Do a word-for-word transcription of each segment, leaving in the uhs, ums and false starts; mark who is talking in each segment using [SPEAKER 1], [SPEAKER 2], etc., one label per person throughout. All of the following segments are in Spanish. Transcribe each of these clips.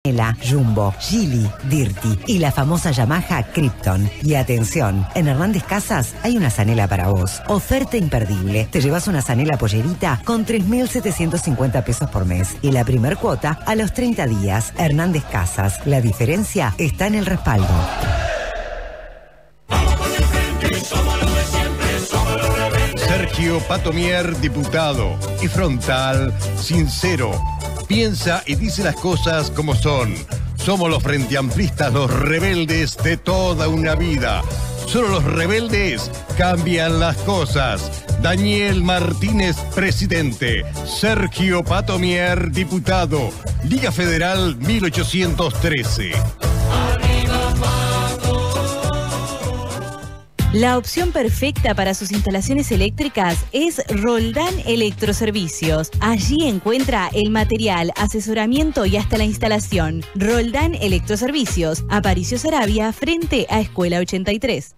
[SPEAKER 1] Jumbo, Geely, Dirty y la famosa Yamaha Krypton. Y atención, en Hernández Casas hay una zanela para vos. Oferta imperdible. Te llevas una zanela pollerita con tres mil setecientos cincuenta pesos por mes y la primer cuota a los treinta días. Hernández Casas. La diferencia está en el respaldo.
[SPEAKER 2] Sergio Patomier, diputado. Y Frontal, sincero. Piensa y dice las cosas como son. Somos los frenteamplistas, los rebeldes de toda una vida. Solo los rebeldes cambian las cosas. Daniel Martínez, presidente. Sergio Patomier, diputado. Liga Federal mil ochocientos trece.
[SPEAKER 3] La opción perfecta para sus instalaciones eléctricas es Roldán Electroservicios. Allí encuentra el material, asesoramiento y hasta la instalación. Roldán Electroservicios, Aparicio Saravia, frente a Escuela ochenta y tres.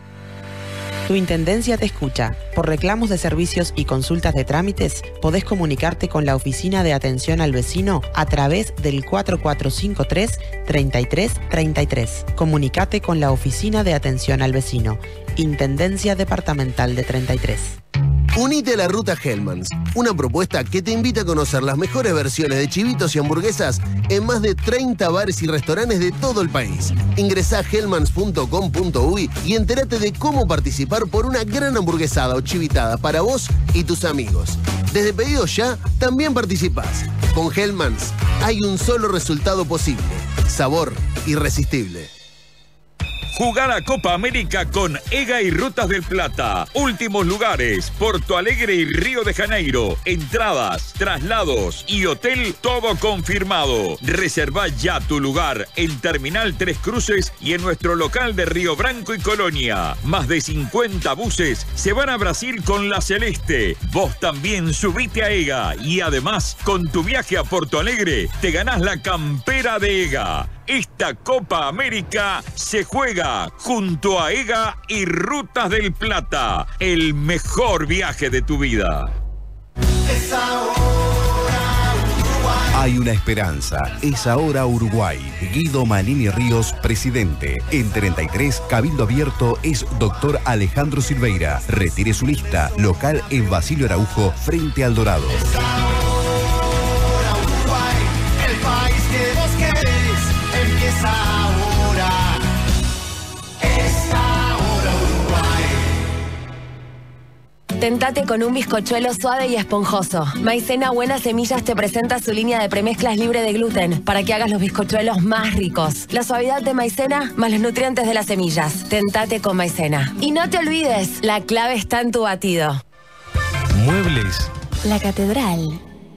[SPEAKER 4] Tu Intendencia te escucha. Por reclamos de servicios y consultas de trámites, podés comunicarte con la Oficina de Atención al Vecino a través del cuatro cuatro cinco tres, treinta y tres treinta y tres. Comunicate con la Oficina de Atención al Vecino. Intendencia Departamental de treinta y tres.
[SPEAKER 5] Unite a la Ruta Hellmann's, una propuesta que te invita a conocer las mejores versiones de chivitos y hamburguesas en más de treinta bares y restaurantes de todo el país. Ingresá a hellmans punto com punto uy y entérate de cómo participar por una gran hamburguesada o chivitada para vos y tus amigos. Desde pedido ya, también participás. Con Hellmann's hay un solo resultado posible: sabor irresistible.
[SPEAKER 6] Jugá la Copa América con EGA y Rutas del Plata. Últimos lugares: Porto Alegre y Río de Janeiro. Entradas, traslados y hotel, todo confirmado. Reservá ya tu lugar en Terminal Tres Cruces y en nuestro local de Río Branco y Colonia. Más de cincuenta buses se van a Brasil con la Celeste. Vos también subite a EGA y además, con tu viaje a Porto Alegre, te ganás la campera de EGA. Esta Copa América se juega junto a EGA y Rutas del Plata. El mejor viaje de tu vida.
[SPEAKER 7] Es ahora Uruguay.
[SPEAKER 8] Hay una esperanza. Es ahora Uruguay. Guido Manini Ríos, presidente. En treinta y tres, Cabildo Abierto es doctor Alejandro Silveira. Retire su lista. Local en Basilio Araujo, frente al Dorado.
[SPEAKER 7] Es ahora Uruguay, el país que vos querés. Empieza ahora, es ahora Uruguay.
[SPEAKER 9] Tentate con un bizcochuelo suave y esponjoso. Maicena Buenas Semillas te presenta su línea de premezclas libre de gluten para que hagas los bizcochuelos más ricos. La suavidad de maicena más los nutrientes de las semillas. Tentate con Maicena. Y no te olvides, la clave está en tu batido.
[SPEAKER 10] Muebles.
[SPEAKER 9] La Catedral.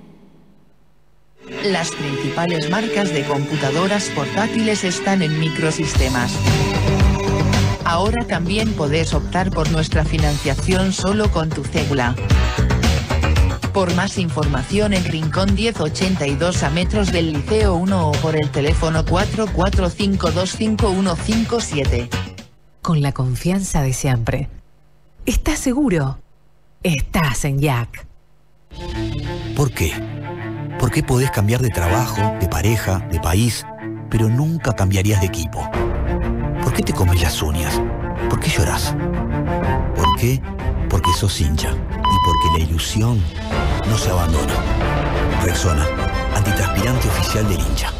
[SPEAKER 11] Las principales marcas de computadoras portátiles están en Microsistemas. Ahora también podés optar por nuestra financiación solo con tu cédula. Por más información en Rincón diez ochenta y dos a metros del Liceo uno o por el teléfono cuatro cuatro cinco dos cinco uno cinco siete.
[SPEAKER 12] Con la confianza de siempre. ¿Estás seguro? Estás en Jack.
[SPEAKER 13] ¿Por qué? ¿Por qué podés cambiar de trabajo, de pareja, de país, pero nunca cambiarías de equipo? ¿Por qué te comes las uñas? ¿Por qué llorás? ¿Por qué? Porque sos hincha. Y porque la ilusión no se abandona. Rexona, antitranspirante oficial del hincha.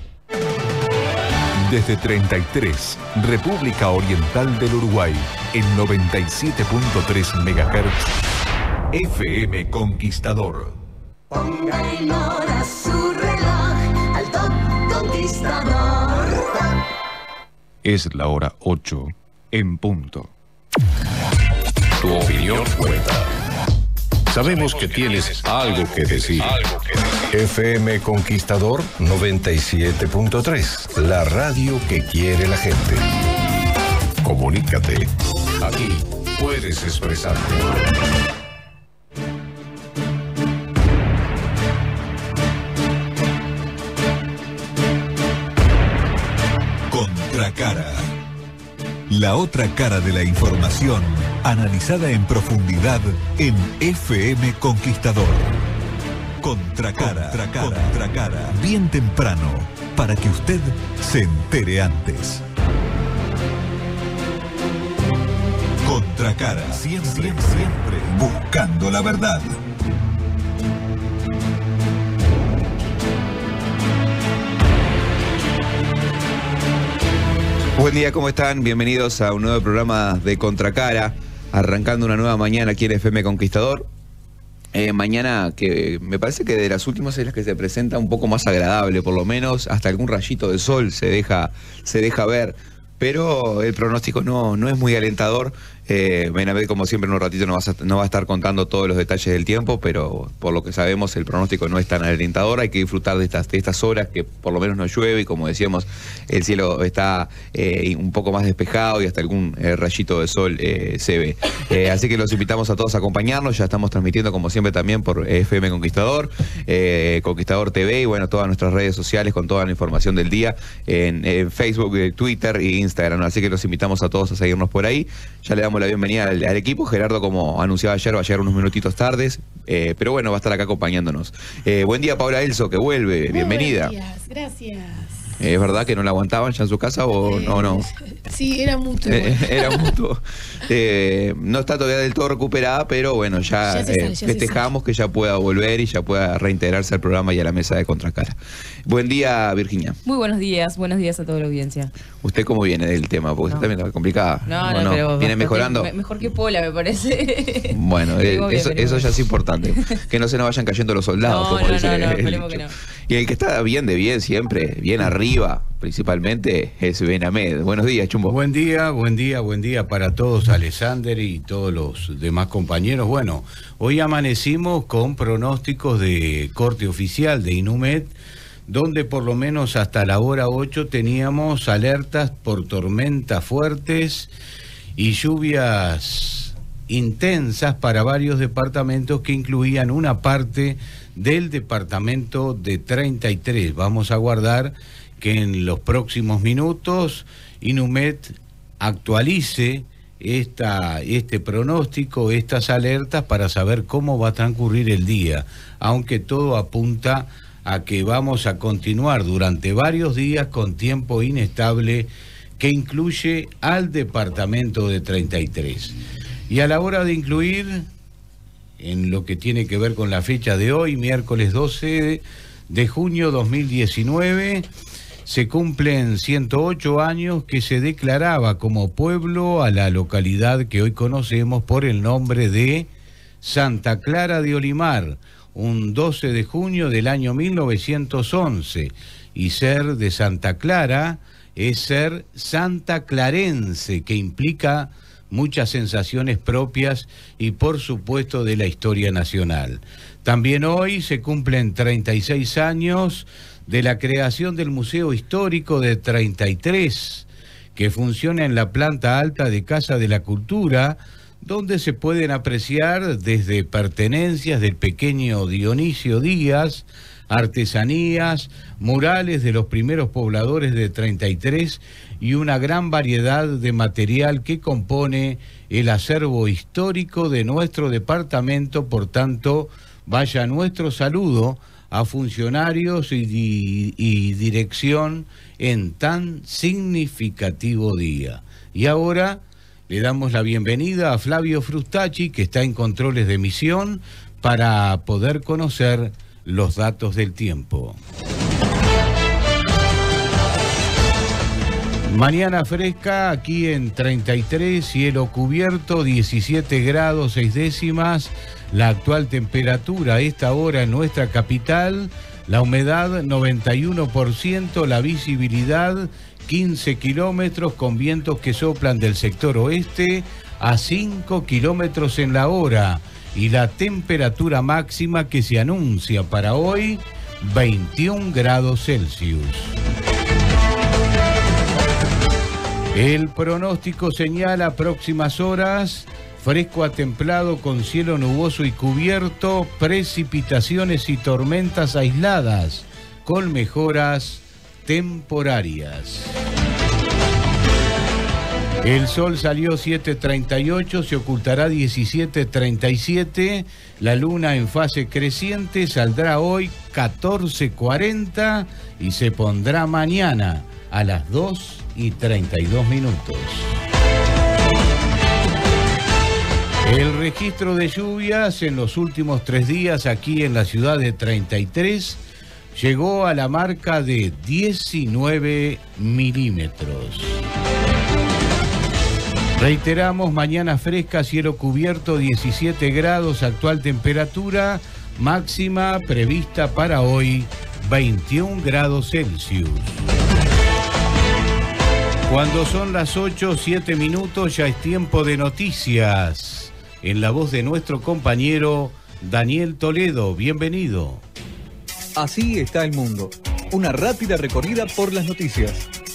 [SPEAKER 14] Desde treinta y tres, República Oriental del Uruguay, en noventa y siete punto tres megahertz, F M Conquistador.
[SPEAKER 7] Ponga en hora su reloj al Top Conquistador.
[SPEAKER 14] Es la hora ocho en punto. Tu opinión cuenta. Sabemos que tienes algo que decir. F M Conquistador noventa y siete punto tres, la radio que quiere la gente. Comunícate. Aquí puedes expresarte.
[SPEAKER 15] Contracara. La otra cara de la información, analizada en profundidad en F M Conquistador. Contracara, Contracara, Contracara. Bien temprano, para que usted se entere antes. Contracara, siempre, siempre, siempre buscando la verdad.
[SPEAKER 16] Buen día, ¿cómo están? Bienvenidos a un nuevo programa de Contracara, arrancando una nueva mañana aquí en F M Conquistador. Eh, mañana que me parece que de las últimas es la que se presenta un poco más agradable, por lo menos hasta algún rayito de sol se deja, se deja ver, pero el pronóstico no, no es muy alentador. Eh, Benavid, como siempre, en un ratito no va, a, no va a estar contando todos los detalles del tiempo, pero por lo que sabemos el pronóstico no es tan alentador. Hay que disfrutar de estas, de estas horas que por lo menos no llueve y, como decíamos, el cielo está eh, un poco más despejado y hasta algún eh, rayito de sol eh, se ve. Eh, así que los invitamos a todos a acompañarnos. Ya estamos transmitiendo, como siempre, también por F M Conquistador, eh, Conquistador T V y, bueno, todas nuestras redes sociales con toda la información del día en, en Facebook, Twitter e Instagram. Así que los invitamos a todos a seguirnos por ahí. Ya le damos la bienvenida al, al equipo. Gerardo, como anunciaba ayer, va a llegar unos minutitos tardes, eh, pero bueno, va a estar acá acompañándonos. Eh, buen día, Paula Elso, que vuelve. Muy bienvenida.
[SPEAKER 17] Buenos días, gracias.
[SPEAKER 16] Eh, ¿Es verdad que no la aguantaban ya en su casa o no? no?
[SPEAKER 17] Sí, era mutuo.
[SPEAKER 16] Eh, era mutuo. Eh, no está todavía del todo recuperada, pero bueno, ya,
[SPEAKER 17] Ya se sale,
[SPEAKER 16] eh,
[SPEAKER 17] ya se
[SPEAKER 16] festejamos que ya pueda volver y ya pueda reintegrarse al programa y a la mesa de Contracara. Buen día, Virginia.
[SPEAKER 18] Muy buenos días, buenos días a toda la audiencia.
[SPEAKER 16] ¿Usted cómo viene del tema? Porque
[SPEAKER 18] No.
[SPEAKER 16] usted también está complicada.
[SPEAKER 18] No,
[SPEAKER 16] ¿O
[SPEAKER 18] no, pero
[SPEAKER 16] ¿Viene
[SPEAKER 18] bastante-
[SPEAKER 16] mejorando?
[SPEAKER 18] me- mejor que Pola, me parece.
[SPEAKER 16] Bueno, eh,
[SPEAKER 18] Venimos bien,
[SPEAKER 16] eso,
[SPEAKER 18] venimos
[SPEAKER 16] eso ya es importante. Que no se nos vayan cayendo los soldados,
[SPEAKER 18] No,
[SPEAKER 16] como
[SPEAKER 18] no,
[SPEAKER 16] dice
[SPEAKER 18] no, no,
[SPEAKER 16] el
[SPEAKER 18] esperemos que
[SPEAKER 16] dicho.
[SPEAKER 18] no.
[SPEAKER 16] Y el que está bien de bien siempre, bien arriba, principalmente, es Benamed. Buenos días, Chumbo.
[SPEAKER 19] Buen día, buen día, buen día para todos, Alexander y todos los demás compañeros. Bueno, hoy amanecimos con pronósticos de corte oficial de Inumet, donde por lo menos hasta la hora ocho teníamos alertas por tormentas fuertes y lluvias intensas para varios departamentos que incluían una parte del departamento de treinta y tres. Vamos a guardar que en los próximos minutos Inumet actualice esta, este pronóstico, estas alertas, para saber cómo va a transcurrir el día, aunque todo apunta a que vamos a continuar durante varios días con tiempo inestable que incluye al departamento de treinta y tres. Y a la hora de incluir, en lo que tiene que ver con la fecha de hoy, miércoles doce de junio dos mil diecinueve, se cumplen ciento ocho años que se declaraba como pueblo a la localidad que hoy conocemos por el nombre de Santa Clara de Olimar, un doce de junio del año mil novecientos once, y ser de Santa Clara es ser santa clarense, que implica muchas sensaciones propias y por supuesto de la historia nacional. También hoy se cumplen treinta y seis años de la creación del Museo Histórico de treinta y tres, que funciona en la planta alta de Casa de la Cultura, donde se pueden apreciar desde pertenencias del pequeño Dionisio Díaz, artesanías, murales de los primeros pobladores de treinta y tres y una gran variedad de material que compone el acervo histórico de nuestro departamento. Por tanto, vaya nuestro saludo a funcionarios y, di- y dirección en tan significativo día. Y ahora le damos la bienvenida a Flavio Frustacci, que está en controles de emisión, para poder conocer los datos del tiempo. Mañana fresca aquí en treinta y tres, cielo cubierto, diecisiete grados seis décimas, la actual temperatura a esta hora en nuestra capital, la humedad noventa y uno por ciento, la visibilidad quince kilómetros con vientos que soplan del sector oeste a cinco kilómetros en la hora, y la temperatura máxima que se anuncia para hoy, veintiún grados Celsius. El pronóstico señala próximas horas, fresco a templado con cielo nuboso y cubierto, precipitaciones y tormentas aisladas, con mejoras temporarias. El sol salió siete treinta y ocho, se ocultará diecisiete treinta y siete. La luna en fase creciente saldrá hoy catorce cuarenta y se pondrá mañana a las dos y treinta y dos minutos. El registro de lluvias en los últimos tres días aquí en la ciudad de treinta y tres llegó a la marca de diecinueve milímetros. Reiteramos, mañana fresca, cielo cubierto, diecisiete grados, actual temperatura, máxima prevista para hoy, veintiún grados Celsius. Cuando son las ocho, siete minutos, ya es tiempo de noticias. En la voz de nuestro compañero Daniel Toledo, bienvenido.
[SPEAKER 20] Así está el mundo. Una rápida recorrida por las noticias.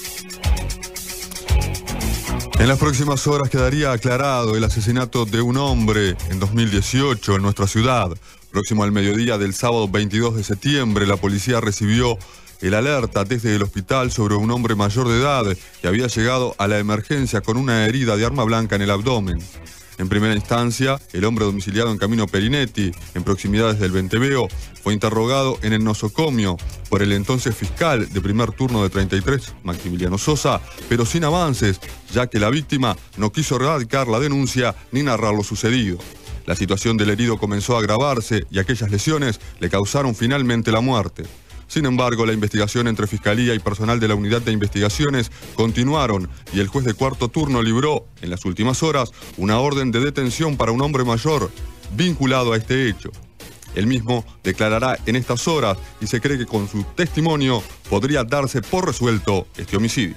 [SPEAKER 21] En las próximas horas quedaría aclarado el asesinato de un hombre en dos mil dieciocho en nuestra ciudad. Próximo al mediodía del sábado veintidós de septiembre, la policía recibió el alerta desde el hospital sobre un hombre mayor de edad que había llegado a la emergencia con una herida de arma blanca en el abdomen. En primera instancia, el hombre domiciliado en Camino Perinetti, en proximidades del Venteveo, fue interrogado en el nosocomio por el entonces fiscal de primer turno de treinta y tres, Maximiliano Sosa, pero sin avances, ya que la víctima no quiso radicar la denuncia ni narrar lo sucedido. La situación del herido comenzó a agravarse y aquellas lesiones le causaron finalmente la muerte. Sin embargo, la investigación entre Fiscalía y personal de la Unidad de Investigaciones continuaron y el juez de cuarto turno libró, en las últimas horas, una orden de detención para un hombre mayor vinculado a este hecho. El mismo declarará en estas horas y se cree que con su testimonio podría darse por resuelto este homicidio.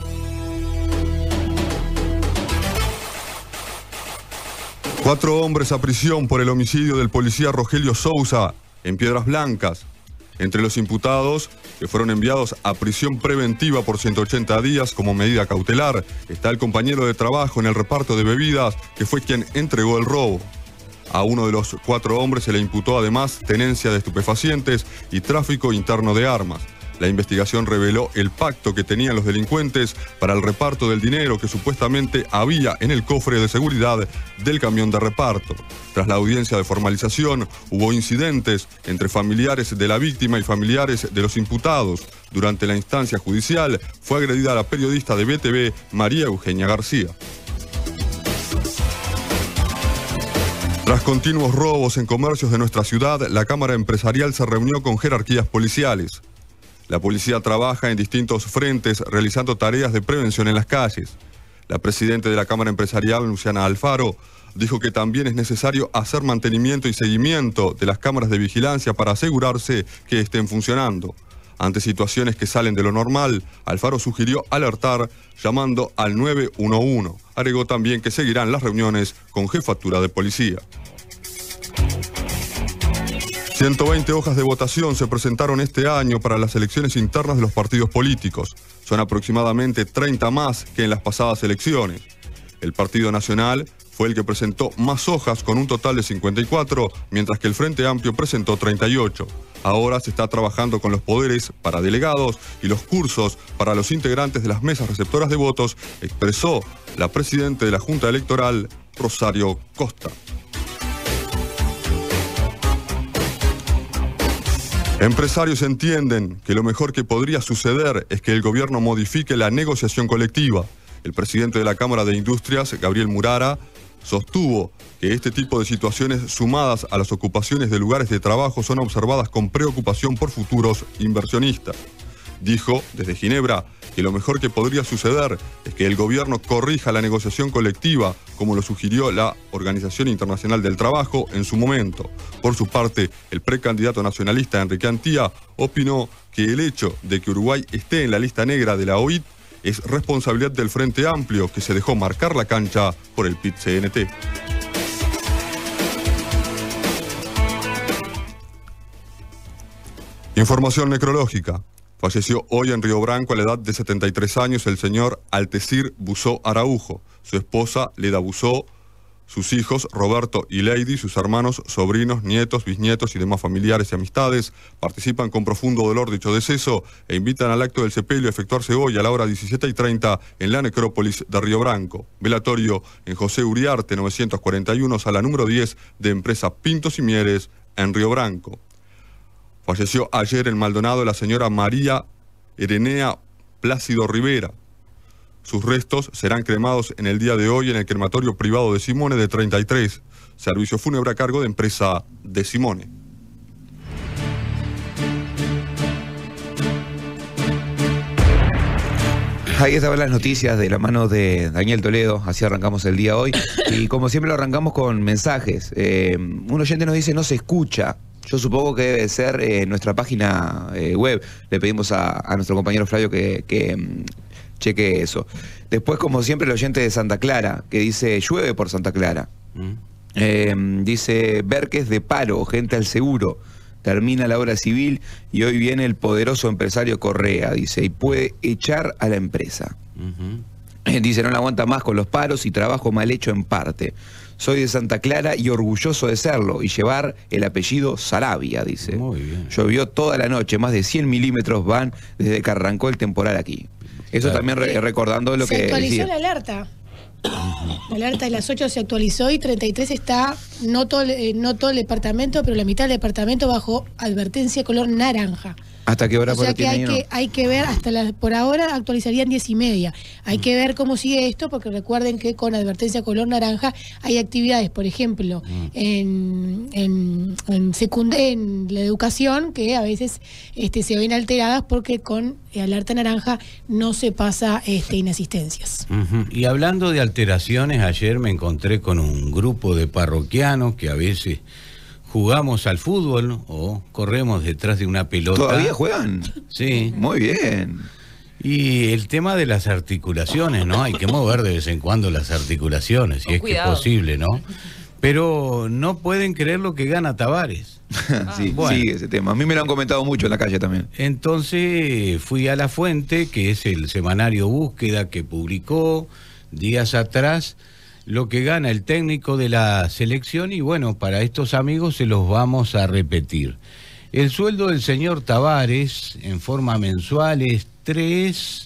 [SPEAKER 21] Cuatro hombres a prisión por el homicidio del policía Rogelio Sousa en Piedras Blancas. Entre los imputados, que fueron enviados a prisión preventiva por ciento ochenta días como medida cautelar, está el compañero de trabajo en el reparto de bebidas, que fue quien entregó el robo. A uno de los cuatro hombres se le imputó además tenencia de estupefacientes y tráfico interno de armas. La investigación reveló el pacto que tenían los delincuentes para el reparto del dinero que supuestamente había en el cofre de seguridad del camión de reparto. Tras la audiencia de formalización, hubo incidentes entre familiares de la víctima y familiares de los imputados. Durante la instancia judicial, fue agredida la periodista de B T V, María Eugenia García. Tras continuos robos en comercios de nuestra ciudad, la Cámara Empresarial se reunió con jerarquías policiales. La policía trabaja en distintos frentes realizando tareas de prevención en las calles. La presidenta de la Cámara Empresarial, Luciana Alfaro, dijo que también es necesario hacer mantenimiento y seguimiento de las cámaras de vigilancia para asegurarse que estén funcionando. Ante situaciones que salen de lo normal, Alfaro sugirió alertar llamando al nueve uno uno. Agregó también que seguirán las reuniones con jefatura de policía. ciento veinte hojas de votación se presentaron este año para las elecciones internas de los partidos políticos. Son aproximadamente treinta más que en las pasadas elecciones. El Partido Nacional fue el que presentó más hojas con un total de cincuenta y cuatro, mientras que el Frente Amplio presentó treinta y ocho. Ahora se está trabajando con los poderes para delegados y los cursos para los integrantes de las mesas receptoras de votos, expresó la presidenta de la Junta Electoral, Rosario Costa. Empresarios entienden que lo mejor que podría suceder es que el gobierno modifique la negociación colectiva. El presidente de la Cámara de Industrias, Gabriel Murara, sostuvo que este tipo de situaciones sumadas a las ocupaciones de lugares de trabajo son observadas con preocupación por futuros inversionistas. Dijo desde Ginebra que lo mejor que podría suceder es que el gobierno corrija la negociación colectiva, como lo sugirió la Organización Internacional del Trabajo en su momento. Por su parte, el precandidato nacionalista Enrique Antía opinó que el hecho de que Uruguay esté en la lista negra de la O I T es responsabilidad del Frente Amplio, que se dejó marcar la cancha por el P I T C N T. Información necrológica. Falleció hoy en Río Branco a la edad de setenta y tres años el señor Altecir Busó Araujo. Su esposa, Leda Busó, Sus hijos, Roberto y Lady, sus hermanos, sobrinos, nietos, bisnietos y demás familiares y amistades participan con profundo dolor dicho deceso e invitan al acto del sepelio a efectuarse hoy a la hora diecisiete y treinta en la necrópolis de Río Branco. Velatorio en José Uriarte novecientos cuarenta y uno, sala número diez de empresa Pintos y Mieres en Río Branco. Falleció ayer en Maldonado la señora María Erenea Plácido Rivera. Sus restos serán cremados en el día de hoy en el crematorio privado de Simone de treinta y tres, servicio fúnebre a cargo de empresa de Simone.
[SPEAKER 16] Ahí estaban las noticias de la mano de Daniel Toledo, así arrancamos el día hoy. Y como siempre lo arrancamos con mensajes. Eh, un oyente nos dice, no se escucha. Yo supongo que debe ser eh, nuestra página eh, web. Le pedimos a, a nuestro compañero Flavio que... que cheque eso. Después, como siempre, el oyente de Santa Clara, que dice, llueve por Santa Clara. Mm. Eh, dice, Berques de paro, gente al seguro. Termina la obra civil y hoy viene el poderoso empresario Correa, dice, y puede echar a la empresa. Uh-huh. Eh, dice, no la aguanta más con los paros y trabajo mal hecho en parte. Soy de Santa Clara y orgulloso de serlo y llevar el apellido Sarabia, dice. Muy bien. Llovió toda la noche, más de cien milímetros van desde que arrancó el temporal aquí. Eso claro. También re recordando lo
[SPEAKER 17] se
[SPEAKER 16] que
[SPEAKER 17] Se actualizó
[SPEAKER 16] decía.
[SPEAKER 17] la alerta. La alerta de las ocho se actualizó y treinta y tres está, no todo, eh, no todo el departamento, pero la mitad del departamento bajo advertencia color naranja.
[SPEAKER 16] ¿Hasta qué hora
[SPEAKER 17] o
[SPEAKER 16] por
[SPEAKER 17] sea
[SPEAKER 16] aquí
[SPEAKER 17] que hay,
[SPEAKER 16] no?
[SPEAKER 17] que hay que ver, hasta la, por ahora actualizarían diez y media. Hay mm. que ver cómo sigue esto, porque recuerden que con advertencia color naranja hay actividades, por ejemplo, mm. en, en, en, secund en la educación, que a veces este, se ven alteradas porque con alerta naranja no se pasa este, inasistencias.
[SPEAKER 19] Uh-huh. Y hablando de alteraciones, ayer me encontré con un grupo de parroquianos que a veces jugamos al fútbol o corremos detrás de una pelota.
[SPEAKER 16] ¿Todavía juegan?
[SPEAKER 19] Sí.
[SPEAKER 16] Muy bien.
[SPEAKER 19] Y el tema de las articulaciones, ¿no? Hay que mover de vez en cuando las articulaciones, si oh, es cuidado. que es posible, ¿no? Pero no pueden creer lo que gana Tavares.
[SPEAKER 16] Sí, bueno. Sí, ese tema. A mí me lo han comentado mucho en la calle también.
[SPEAKER 19] Entonces fui a La Fuente, que es el semanario Búsqueda que publicó días atrás lo que gana el técnico de la selección y bueno, para estos amigos se los vamos a repetir. El sueldo del señor Tavares en forma mensual es tres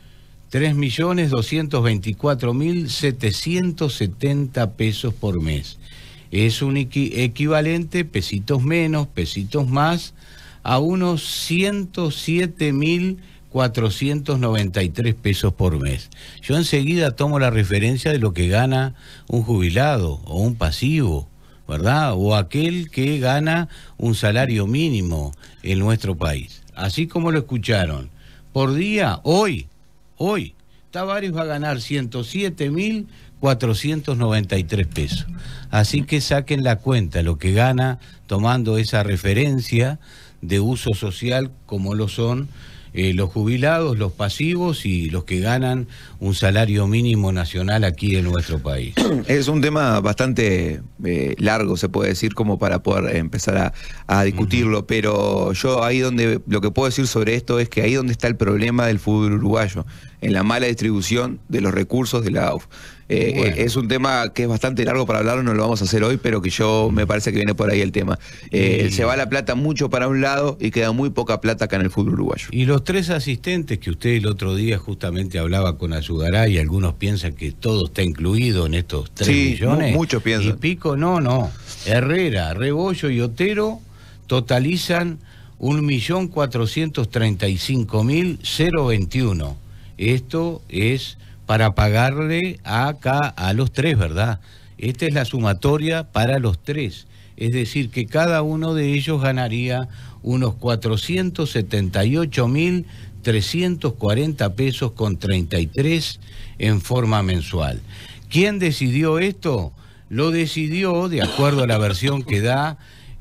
[SPEAKER 19] millones doscientos veinticuatro mil setecientos setenta pesos por mes. Es un equi equivalente, pesitos menos, pesitos más, a unos ciento siete mil cuatrocientos noventa y tres pesos por mes. Yo enseguida tomo la referencia de lo que gana un jubilado o un pasivo, ¿verdad? O aquel que gana un salario mínimo en nuestro país. Así como lo escucharon. Por día, hoy, hoy, Tavares va a ganar ciento siete mil cuatrocientos noventa y tres pesos. Así que saquen la cuenta, lo que gana tomando esa referencia de uso social como lo son Eh, los jubilados, los pasivos y los que ganan un salario mínimo nacional aquí en nuestro país.
[SPEAKER 16] Es un tema bastante eh, largo, se puede decir, como para poder empezar a, a discutirlo, uh-huh. pero yo ahí donde, lo que puedo decir sobre esto es que ahí donde está el problema del fútbol uruguayo, en la mala distribución de los recursos de la A U F. Eh, bueno. eh, es un tema que es bastante largo para hablarlo, no lo vamos a hacer hoy, pero que yo me parece que viene por ahí el tema. Eh, y... Se va la plata mucho para un lado y queda muy poca plata acá en el fútbol uruguayo.
[SPEAKER 19] Y los tres asistentes que usted el otro día justamente hablaba con Ayudará y algunos piensan que todo está incluido en estos tres
[SPEAKER 16] sí,
[SPEAKER 19] millones.
[SPEAKER 16] Muchos piensan.
[SPEAKER 19] Y pico, no, no. Herrera, Rebollo y Otero totalizan un millón cuatrocientos treinta y cinco mil veintiuno. Esto es para pagarle acá a los tres, ¿verdad? Esta es la sumatoria para los tres. Es decir, que cada uno de ellos ganaría unos cuatrocientos setenta y ocho mil trescientos cuarenta pesos con treinta y tres en forma mensual. ¿Quién decidió esto? Lo decidió, de acuerdo a la versión que da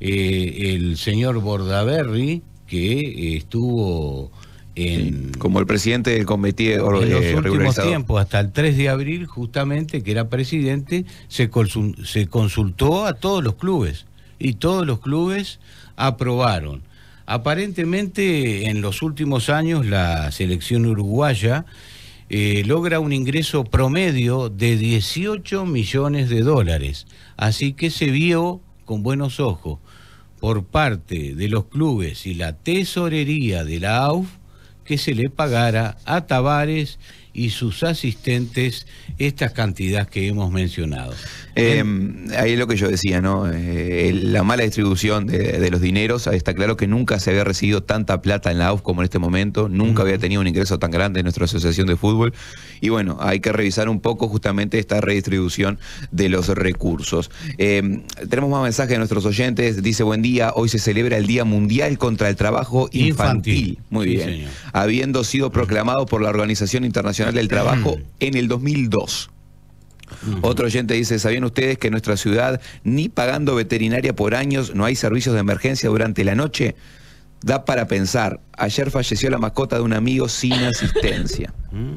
[SPEAKER 19] eh, el señor Bordaberry, que eh, estuvo... En,
[SPEAKER 16] como el presidente del comité
[SPEAKER 19] en los eh, últimos tiempos, hasta el tres de abril, justamente, que era presidente, se, consul, se consultó a todos los clubes y todos los clubes aprobaron. Aparentemente, en los últimos años, la selección uruguaya eh, logra un ingreso promedio de dieciocho millones de dólares. Así que se vio con buenos ojos por parte de los clubes y la tesorería de la A U F que se le pagara a Tavares y sus asistentes estas cantidades que hemos mencionado.
[SPEAKER 16] Eh, ahí es lo que yo decía, ¿no? Eh, la mala distribución de, de los dineros. Está claro que nunca se había recibido tanta plata en la A U F como en este momento. Nunca había tenido un ingreso tan grande en nuestra asociación de fútbol. Y bueno, hay que revisar un poco justamente esta redistribución de los recursos. Eh, tenemos más mensajes de nuestros oyentes. Dice, buen día, hoy se celebra el Día Mundial contra el Trabajo Infantil. Infantil. Muy sí, bien. Señor. Habiendo sido proclamado por la Organización Internacional del Trabajo en el dos mil dos. Uh-huh. Otro oyente dice, ¿sabían ustedes que en nuestra ciudad ni pagando veterinaria por años no hay servicios de emergencia durante la noche? Da para pensar, ayer falleció la mascota de un amigo sin asistencia.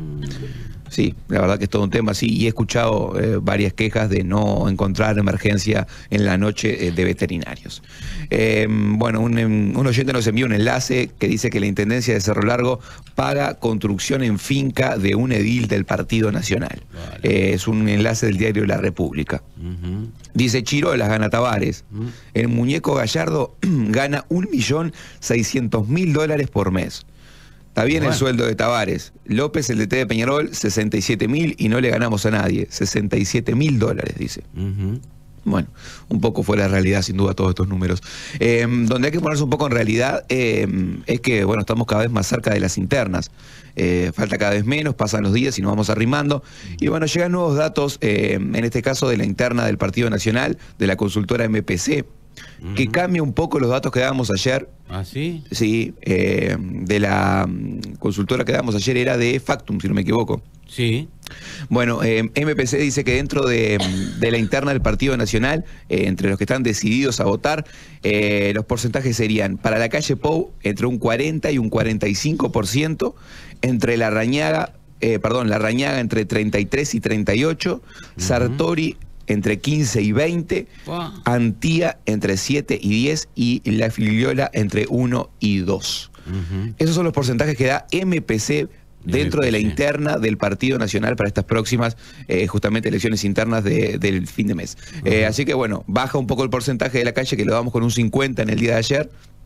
[SPEAKER 16] Sí, la verdad que es todo un tema, sí, y he escuchado eh, varias quejas de no encontrar emergencia en la noche eh, de veterinarios. Eh, bueno, un, un oyente nos envió un enlace que dice que la Intendencia de Cerro Largo paga construcción en finca de un edil del Partido Nacional. Vale. Eh, es un enlace del diario La República. Uh-huh. Dice, Chirolas gana Tavares. Uh-huh. El muñeco Gallardo gana un millón seiscientos mil dólares por mes. Está bien bueno. El sueldo de Tavares. López, el D T de Peñarol, sesenta y siete mil y no le ganamos a nadie. sesenta y siete mil dólares, dice. Uh-huh. Bueno, un poco fuera de realidad, sin duda, todos estos números. Eh, donde hay que ponerse un poco en realidad eh, es que, bueno, estamos cada vez más cerca de las internas. Eh, falta cada vez menos, pasan los días y nos vamos arrimando. Y bueno, llegan nuevos datos, eh, en este caso de la interna del Partido Nacional, de la consultora M P C, uh-huh. que cambia un poco los datos que dábamos ayer.
[SPEAKER 19] ¿Ah, sí?
[SPEAKER 16] Sí, eh, de la consultora que dábamos ayer era de Factum, si no me equivoco.
[SPEAKER 19] Sí.
[SPEAKER 16] Bueno, eh, M P C dice que dentro de, de la interna del Partido Nacional, eh, entre los que están decididos a votar, eh, los porcentajes serían para la calle Pou entre un cuarenta y un cuarenta y cinco por ciento, entre la Rañaga, eh, perdón, la Rañaga entre treinta y tres y treinta y ocho, uh-huh. Sartori entre quince y veinte, wow. Antía entre siete y diez y La Filiola entre uno y dos. Uh-huh. Esos son los porcentajes que da M P C dentro de la interna del Partido Nacional para estas próximas, eh, justamente, elecciones internas de, del fin de mes. Uh-huh. Eh, así que bueno, baja un poco el porcentaje de la calle, que lo damos con un cincuenta en el día de ayer.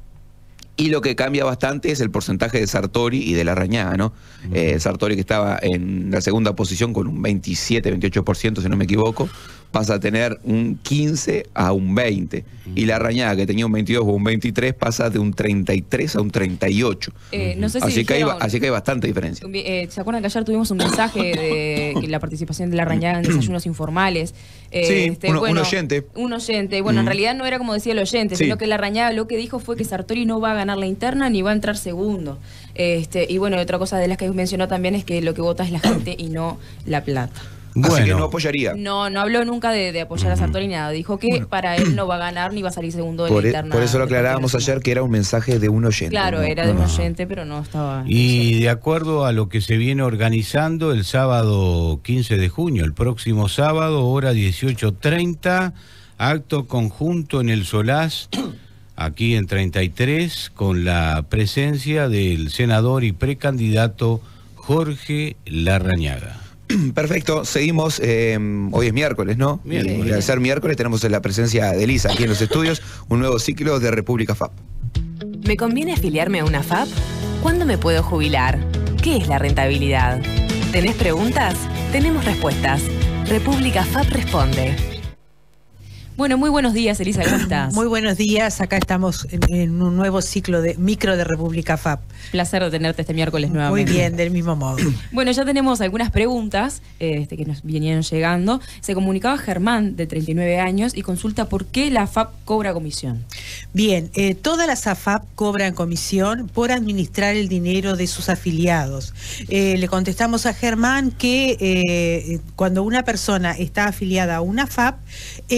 [SPEAKER 16] Y lo que cambia bastante es el porcentaje de Sartori y de la Rañaga, ¿no? Uh-huh. eh, Sartori, que estaba en la segunda posición con un veintisiete, veintiocho por ciento, si no me equivoco, pasa a tener un quince a un veinte. Uh-huh. Y la Rañaga, que tenía un veintidós o un veintitrés, pasa de un treinta y tres a un treinta y ocho.
[SPEAKER 18] Eh, no sé si
[SPEAKER 16] así,
[SPEAKER 18] dijeron,
[SPEAKER 16] que hay, así que hay bastante diferencia.
[SPEAKER 18] Eh, ¿Se acuerdan que ayer tuvimos un mensaje de la participación de la Rañaga en desayunos informales? Eh,
[SPEAKER 16] sí,
[SPEAKER 18] este,
[SPEAKER 16] uno,
[SPEAKER 18] bueno,
[SPEAKER 16] un oyente.
[SPEAKER 18] Un oyente. Bueno, mm. en realidad no era como decía el oyente, sí. sino que la Rañaga lo que dijo fue que Sartori no va a ganar la interna ni va a entrar segundo. Este, y bueno, otra cosa de las que mencionó también es que lo que vota es la gente y no la plata.
[SPEAKER 16] Bueno. Así que no apoyaría.
[SPEAKER 18] No, no habló nunca de, de apoyar a Sartori ni nada. Dijo que bueno. para él no va a ganar ni va a salir segundo de
[SPEAKER 16] por
[SPEAKER 18] la interna.
[SPEAKER 16] Por eso lo aclarábamos ayer, que era un mensaje de un oyente.
[SPEAKER 18] Claro,
[SPEAKER 16] ¿no?
[SPEAKER 18] era de un oyente, pero no estaba...
[SPEAKER 19] Y de acuerdo a lo que se viene organizando el sábado quince de junio, el próximo sábado, hora dieciocho treinta, acto conjunto en el Solás, aquí en treinta y tres, con la presencia del senador y precandidato Jorge Larrañaga.
[SPEAKER 16] Perfecto, seguimos, eh, hoy es miércoles, ¿no? Miércoles. Y al ser miércoles tenemos la presencia de Elisa aquí en los estudios, un nuevo ciclo de República F A P.
[SPEAKER 12] ¿Me conviene afiliarme a una F A P? ¿Cuándo me puedo jubilar? ¿Qué es la rentabilidad? ¿Tenés preguntas? Tenemos respuestas. República F A P responde.
[SPEAKER 18] Bueno, muy buenos días, Elisa, ¿cómo estás?
[SPEAKER 1] Muy buenos días, acá estamos en, en un nuevo ciclo de micro de República F A P.
[SPEAKER 18] Placer de tenerte este miércoles nuevamente.
[SPEAKER 1] Muy bien, del mismo modo.
[SPEAKER 18] Bueno, ya tenemos algunas preguntas este, que nos vinieron llegando. Se comunicaba Germán, de treinta y nueve años, y consulta por qué la F A P cobra comisión.
[SPEAKER 1] Bien, eh, todas las A F A P cobran comisión por administrar el dinero de sus afiliados. Eh, le contestamos a Germán que eh, cuando una persona está afiliada a una F A P, el monto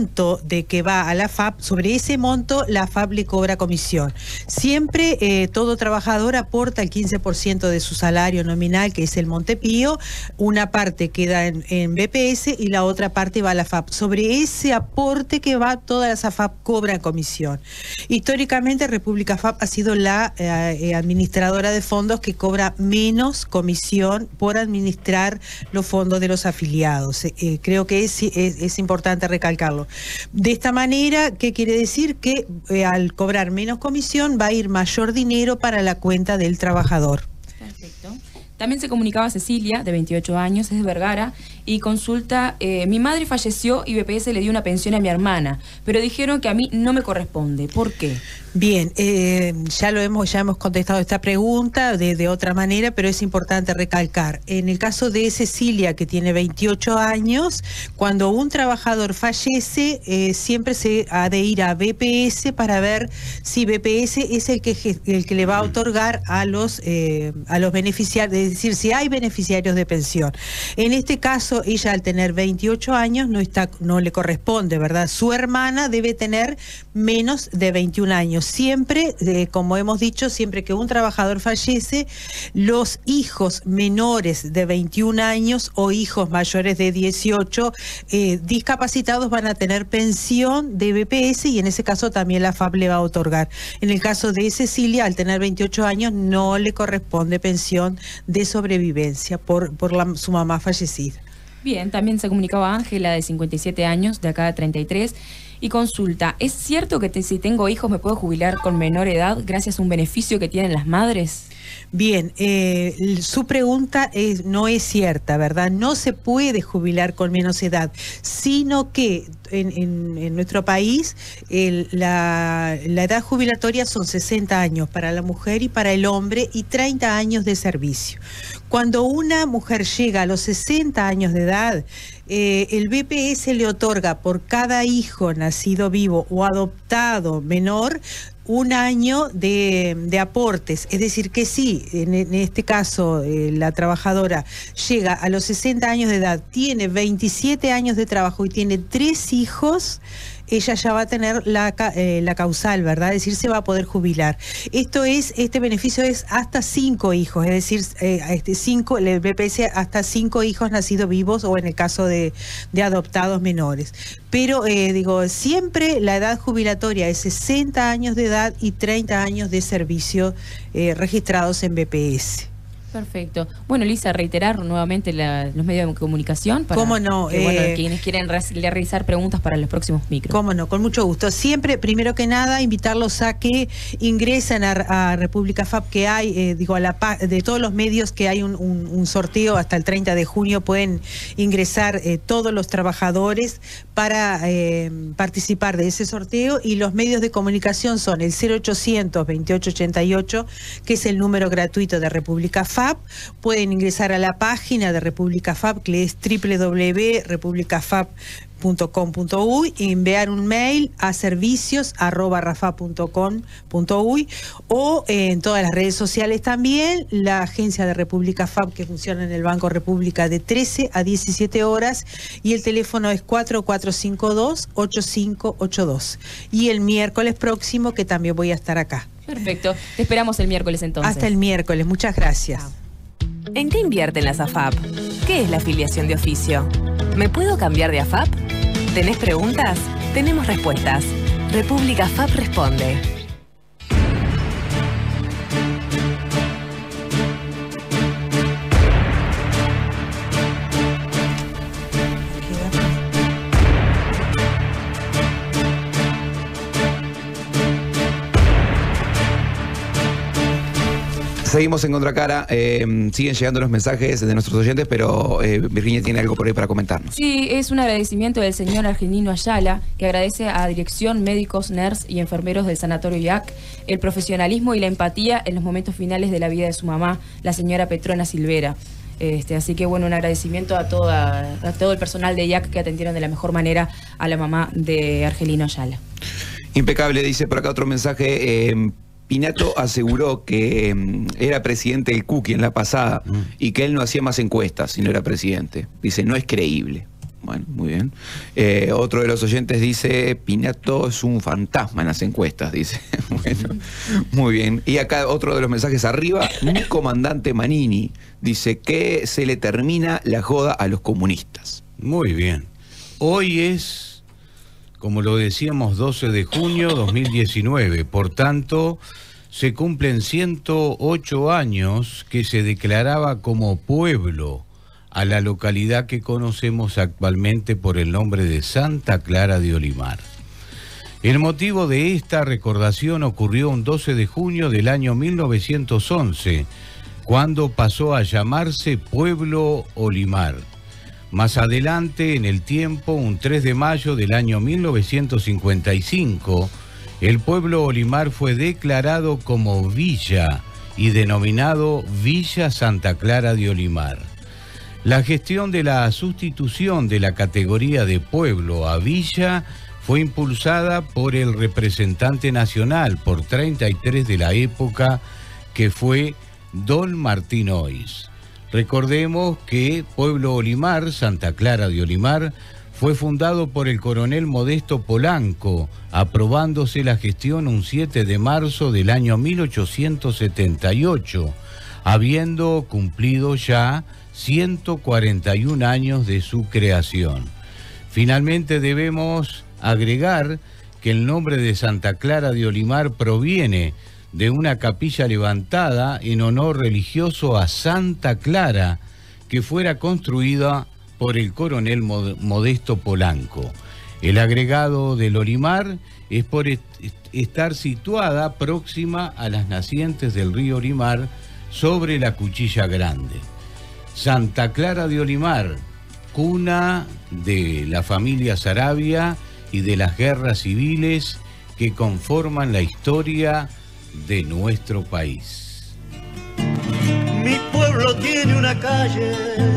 [SPEAKER 1] monto de que va a la F A P, sobre ese monto la F A P le cobra comisión. Siempre eh, todo trabajador aporta el quince por ciento de su salario nominal, que es el Montepío, una parte queda en, en B P S y la otra parte va a la F A P. Sobre ese aporte que va, todas las A F A P cobran comisión. Históricamente República F A P ha sido la eh, administradora de fondos que cobra menos comisión por administrar los fondos de los afiliados. Eh, creo que es, es, es importante recalcarlo. De esta manera, ¿qué quiere decir? Que eh, al cobrar menos comisión va a ir mayor dinero para la cuenta del trabajador.
[SPEAKER 18] Perfecto. También se comunicaba Cecilia, de veintiocho años, es de Vergara, y consulta, eh, mi madre falleció y B P S le dio una pensión a mi hermana, pero dijeron que a mí no me corresponde. ¿Por qué?
[SPEAKER 1] Bien, eh, ya lo hemos, ya hemos contestado esta pregunta de, de otra manera, pero es importante recalcar. En el caso de Cecilia, que tiene veintiocho años, cuando un trabajador fallece, eh, siempre se ha de ir a B P S para ver si B P S es el que, el que le va a otorgar a los, eh, a los beneficiarios, es decir, si hay beneficiarios de pensión. En este caso, ella al tener veintiocho años no, está, no le corresponde, ¿verdad? Su hermana debe tener menos de veintiún años. Siempre, eh, como hemos dicho, siempre que un trabajador fallece, los hijos menores de veintiún años o hijos mayores de dieciocho eh, discapacitados van a tener pensión de B P S y en ese caso también la F A P le va a otorgar. En el caso de Cecilia, al tener veintiocho años, no le corresponde pensión de sobrevivencia por, por la, su mamá fallecida.
[SPEAKER 18] Bien, también se comunicaba Ángela, de cincuenta y siete años, de acá de treinta y tres, y consulta, ¿es cierto que te, si tengo hijos me puedo jubilar con menor edad gracias a un beneficio que tienen las madres?
[SPEAKER 1] Bien, eh, su pregunta es, no es cierta, ¿verdad? No se puede jubilar con menos edad, sino que en, en, en nuestro país el, la, la edad jubilatoria son sesenta años para la mujer y para el hombre y treinta años de servicio. Cuando una mujer llega a los sesenta años de edad, eh, el B P S le otorga por cada hijo nacido vivo o adoptado menor un año de, de aportes. Es decir, que sí, en, en este caso eh, la trabajadora llega a los sesenta años de edad, tiene veintisiete años de trabajo y tiene tres hijos, ella ya va a tener la, eh, la causal, ¿verdad? Es decir, se va a poder jubilar. Esto es, este beneficio es hasta cinco hijos, es decir, eh, este cinco, el B P S hasta cinco hijos nacidos vivos o en el caso de, de adoptados menores. Pero, eh, digo, siempre la edad jubilatoria es sesenta años de edad y treinta años de servicio eh, registrados en B P S.
[SPEAKER 18] Perfecto. Bueno, Lisa, reiterar nuevamente la, los medios de comunicación para
[SPEAKER 1] ¿Cómo no?
[SPEAKER 18] que, bueno,
[SPEAKER 1] Eh,
[SPEAKER 18] quienes quieren re realizar preguntas para los próximos micros.
[SPEAKER 1] Cómo no, con mucho gusto. Siempre, primero que nada, invitarlos a que ingresen a, a República F A P, que hay, eh, digo, a la de todos los medios, que hay un, un, un sorteo hasta el treinta de junio, pueden ingresar eh, todos los trabajadores para eh, participar de ese sorteo, y los medios de comunicación son el cero ochocientos veintiocho ochenta y ocho, que es el número gratuito de República F A P. Pueden ingresar a la página de República F A P, que es doble u doble u doble u punto república f a p punto com punto u y enviar un mail a servicios arroba rafa punto com punto u o eh, en todas las redes sociales también, la agencia de República F A P, que funciona en el Banco República de trece a diecisiete horas, y el teléfono es cuatro cuatro cinco dos ocho cinco ocho dos, y el miércoles próximo, que también voy a estar acá.
[SPEAKER 18] Perfecto, te esperamos el miércoles entonces.
[SPEAKER 1] Hasta el miércoles, muchas gracias.
[SPEAKER 12] ¿En qué invierten las A F A P? ¿Qué es la afiliación de oficio? ¿Me puedo cambiar de A F A P? ¿Tenés preguntas? Tenemos respuestas. República F A P responde.
[SPEAKER 16] Seguimos en Contracara, eh, siguen llegando los mensajes de nuestros oyentes, pero eh, Virginia tiene algo por ahí para comentarnos.
[SPEAKER 18] Sí, es un agradecimiento del señor Argelino Ayala, que agradece a dirección, médicos, N E R S y enfermeros del Sanatorio I A C el profesionalismo y la empatía en los momentos finales de la vida de su mamá, la señora Petrona Silvera. Este, así que bueno, un agradecimiento a, toda, a todo el personal de I A C que atendieron de la mejor manera a la mamá de Argelino Ayala.
[SPEAKER 16] Impecable, dice por acá otro mensaje. Eh, Pinato aseguró que eh, era presidente del Cookie en la pasada mm. y que él no hacía más encuestas si no era presidente. Dice, no es creíble. Bueno, muy bien. Eh, otro de los oyentes dice, Piñato es un fantasma en las encuestas, dice. Bueno, muy bien. Y acá otro de los mensajes arriba, mi comandante Manini dice que se le termina la joda a los comunistas.
[SPEAKER 19] Muy bien. Hoy es, como lo decíamos, doce de junio de dos mil diecinueve. Por tanto, se cumplen ciento ocho años que se declaraba como pueblo a la localidad que conocemos actualmente por el nombre de Santa Clara de Olimar. El motivo de esta recordación ocurrió un doce de junio del año mil novecientos once, cuando pasó a llamarse Pueblo Olimar. Más adelante, en el tiempo, un tres de mayo del año mil novecientos cincuenta y cinco, el pueblo Olimar fue declarado como villa y denominado Villa Santa Clara de Olimar. La gestión de la sustitución de la categoría de pueblo a villa fue impulsada por el representante nacional por treinta y tres de la época, que fue don Martín Ois. Recordemos que Pueblo Olimar, Santa Clara de Olimar, fue fundado por el coronel Modesto Polanco, aprobándose la gestión un siete de marzo del año mil ochocientos setenta y ocho, habiendo cumplido ya ciento cuarenta y un años de su creación. Finalmente debemos agregar que el nombre de Santa Clara de Olimar proviene de una capilla levantada en honor religioso a Santa Clara, que fuera construida por el coronel Modesto Polanco. El agregado del Olimar es por est- estar situada próxima a las nacientes del río Olimar sobre la Cuchilla Grande. Santa Clara de Olimar, cuna de la familia Saravia y de las guerras civiles que conforman la historia de nuestro país.
[SPEAKER 7] Mi pueblo tiene una calle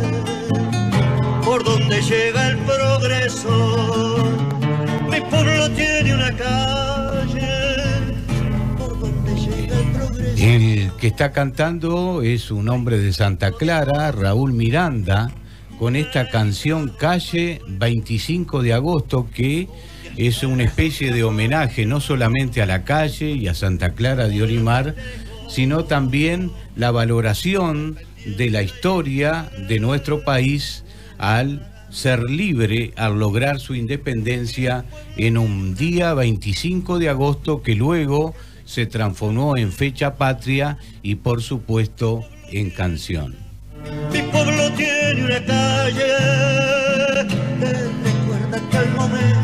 [SPEAKER 7] por donde llega el progreso. Mi pueblo tiene una calle por donde llega el progreso.
[SPEAKER 19] El que está cantando es un hombre de Santa Clara, Raúl Miranda, con esta canción Calle veinticinco de agosto, que es una especie de homenaje no solamente a la calle y a Santa Clara de Olimar, sino también la valoración de la historia de nuestro país al ser libre, al lograr su independencia en un día veinticinco de agosto que luego se transformó en fecha patria y por supuesto en canción.
[SPEAKER 7] Mi pueblo tiene una calle que recuerda aquel momento.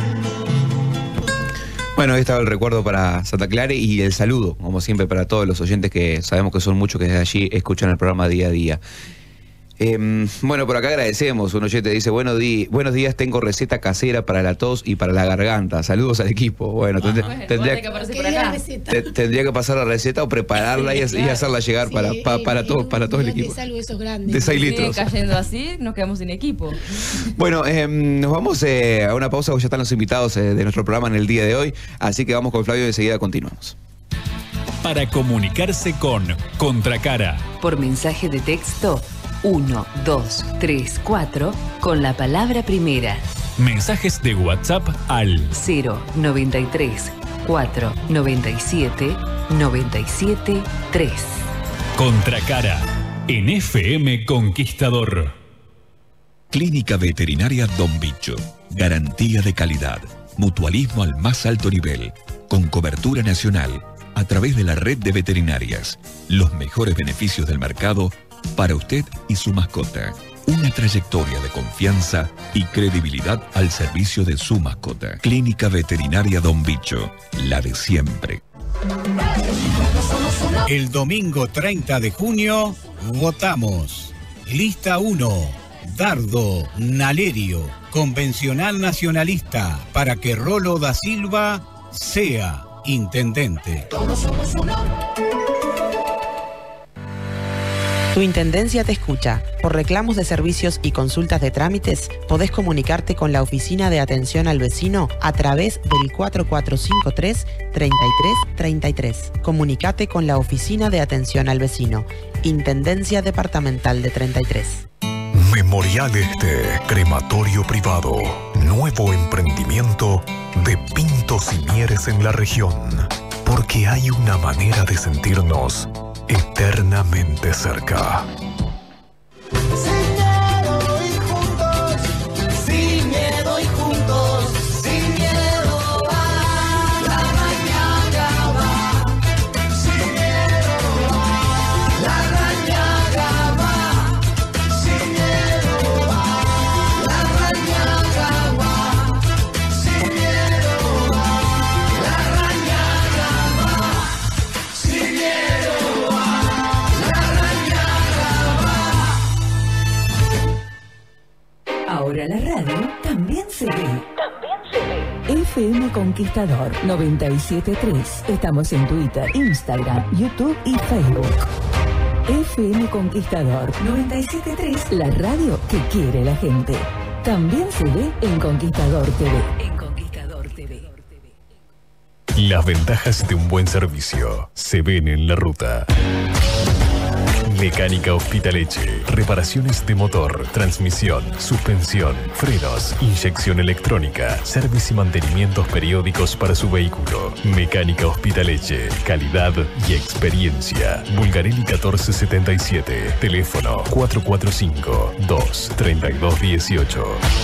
[SPEAKER 16] Bueno, ahí estaba el recuerdo para Santa Clara y el saludo, como siempre, para todos los oyentes que sabemos que son muchos que desde allí escuchan el programa día a día. Eh, bueno, por acá agradecemos. Un oyente dice, Bueno di buenos días, tengo receta casera para la tos y para la garganta. Saludos al equipo. Bueno, tendré,
[SPEAKER 18] Bueno,
[SPEAKER 16] tendría,
[SPEAKER 18] que aparece por acá.
[SPEAKER 16] te- tendría que pasar la receta o prepararla y,
[SPEAKER 18] Sí,
[SPEAKER 16] y
[SPEAKER 18] claro.
[SPEAKER 16] hacerla llegar
[SPEAKER 17] Sí,
[SPEAKER 16] para, pa-
[SPEAKER 17] eh,
[SPEAKER 16] para, todo, para todo el
[SPEAKER 17] De
[SPEAKER 16] equipo.
[SPEAKER 17] salud esos grandes.
[SPEAKER 16] De seis
[SPEAKER 18] Sigue
[SPEAKER 16] litros.
[SPEAKER 18] cayendo así, nos quedamos sin equipo.
[SPEAKER 16] Bueno, eh, nos vamos eh, a una pausa, porque ya están los invitados eh, de nuestro programa en el día de hoy. Así que vamos con Flavio y enseguida continuamos.
[SPEAKER 10] Para comunicarse con Contracara.
[SPEAKER 2] Por mensaje de texto uno dos tres cuatro con la palabra primera.
[SPEAKER 10] Mensajes de WhatsApp al
[SPEAKER 2] cero noventa y tres cuatro noventa y siete noventa y siete tres.
[SPEAKER 10] Contracara en F M Conquistador.
[SPEAKER 15] Clínica Veterinaria Don Bicho. Garantía de calidad. Mutualismo al más alto nivel. Con cobertura nacional. A través de la red de veterinarias. Los mejores beneficios del mercado para usted y su mascota. Una trayectoria de confianza y credibilidad al servicio de su mascota. Clínica Veterinaria Don Bicho. La de siempre.
[SPEAKER 19] El domingo treinta de junio votamos. Lista uno. Dardo Nalerio, convencional nacionalista, para que Rolo da Silva sea intendente.
[SPEAKER 4] Tu intendencia te escucha. Por reclamos de servicios y consultas de trámites, podés comunicarte con la Oficina de Atención al Vecino a través del cuatro cuatro cinco tres, treinta y tres treinta y tres. Comunicate con la Oficina de Atención al Vecino, Intendencia Departamental de treinta y tres.
[SPEAKER 3] Memorial Este, crematorio privado, nuevo emprendimiento de Pintos y Mieres en la región, porque hay una manera de sentirnos eternamente cerca.
[SPEAKER 7] Sin miedo y juntos, sin miedo y juntos, sin miedo va, la rañaga va, sin miedo va, la rañaga va, sin miedo va, la rañaga va, sin miedo va, la rañaga va, sin miedo va, la rañaga va.
[SPEAKER 2] Ahora la radio también se ve. También se ve. F M Conquistador noventa y siete punto tres. Estamos en Twitter, Instagram, YouTube y Facebook. F M Conquistador noventa y siete punto tres. La radio que quiere la gente. También se ve en Conquistador T V. En Conquistador T V.
[SPEAKER 10] Las ventajas de un buen servicio se ven en la ruta. Mecánica Hospitaleche. Reparaciones de motor, transmisión, suspensión, frenos, inyección electrónica, servicio y mantenimientos periódicos para su vehículo. Mecánica Hospitaleche. Calidad y experiencia. Bulgarelli catorce setenta y siete. Teléfono cuatro cuatro cinco, dos tres dos uno ocho.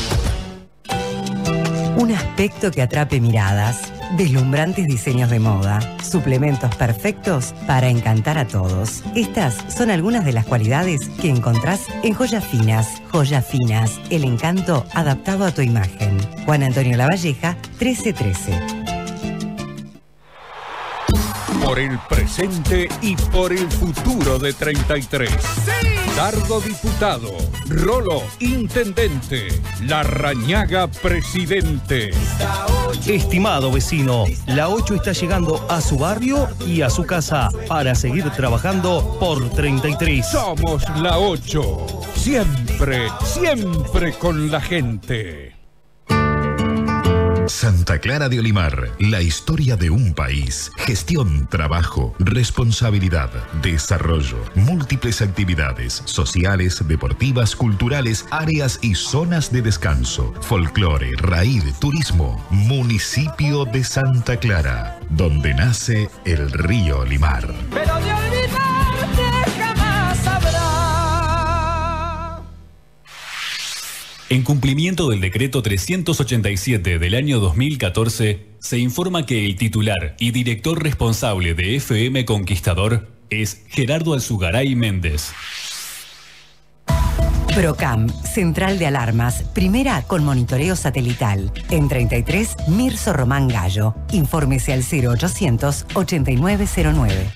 [SPEAKER 22] Un aspecto que atrape miradas, deslumbrantes diseños de moda, suplementos perfectos para encantar a todos. Estas son algunas de las cualidades que encontrás en Joyas Finas. Joyas Finas, el encanto adaptado a tu imagen. Juan Antonio Lavalleja, trece trece.
[SPEAKER 23] Por el presente y por el futuro de treinta y tres. ¡Sí! Dardo diputado, Rolo intendente, Larrañaga presidente.
[SPEAKER 24] Estimado vecino, la ocho está llegando a su barrio y a su casa para seguir trabajando por treinta y tres.
[SPEAKER 23] Somos la ocho, siempre, siempre con la gente.
[SPEAKER 25] Santa Clara de Olimar, la historia de un país. Gestión, trabajo, responsabilidad, desarrollo, múltiples actividades sociales, deportivas, culturales, áreas y zonas de descanso, folclore, raíz, turismo. Municipio de Santa Clara, donde nace el río Olimar.
[SPEAKER 7] Pero de olvidarte jamás habrá.
[SPEAKER 10] En cumplimiento del decreto trescientos ochenta y siete del año dos mil catorce, se informa que el titular y director responsable de F M Conquistador es Gerardo Alzugaray Méndez.
[SPEAKER 22] Procam, Central de Alarmas, primera con monitoreo satelital. En treinta y tres, Mirso Román Gallo. Infórmese al cero ochocientos, ochenta y nueve cero nueve.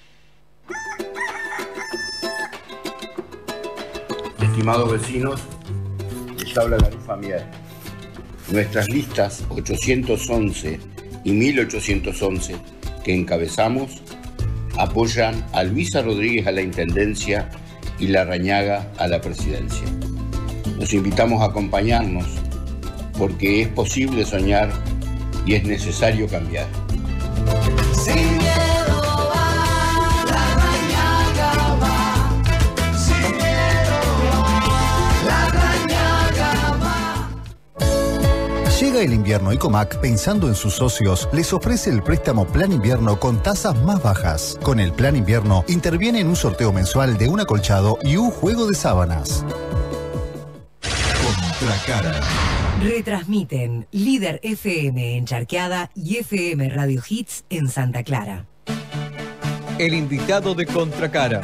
[SPEAKER 26] Estimados vecinos, les habla la Luz Mier. Nuestras listas ochocientos once y mil ochocientos once que encabezamos apoyan a Luisa Rodríguez a la Intendencia y Larrañaga a la Presidencia. Los invitamos a acompañarnos porque es posible soñar y es necesario cambiar.
[SPEAKER 7] Sin miedo va, la rañaga va. Sin miedo va, la rañaga va.
[SPEAKER 27] Llega el invierno y Comac, pensando en sus socios, les ofrece el préstamo Plan Invierno con tasas más bajas. Con el Plan Invierno, interviene en un sorteo mensual de un acolchado y un juego de sábanas.
[SPEAKER 8] Contracara.
[SPEAKER 22] Retransmiten Líder F M en Charqueada y F M Radio Hits en Santa Clara.
[SPEAKER 20] El invitado de Contracara.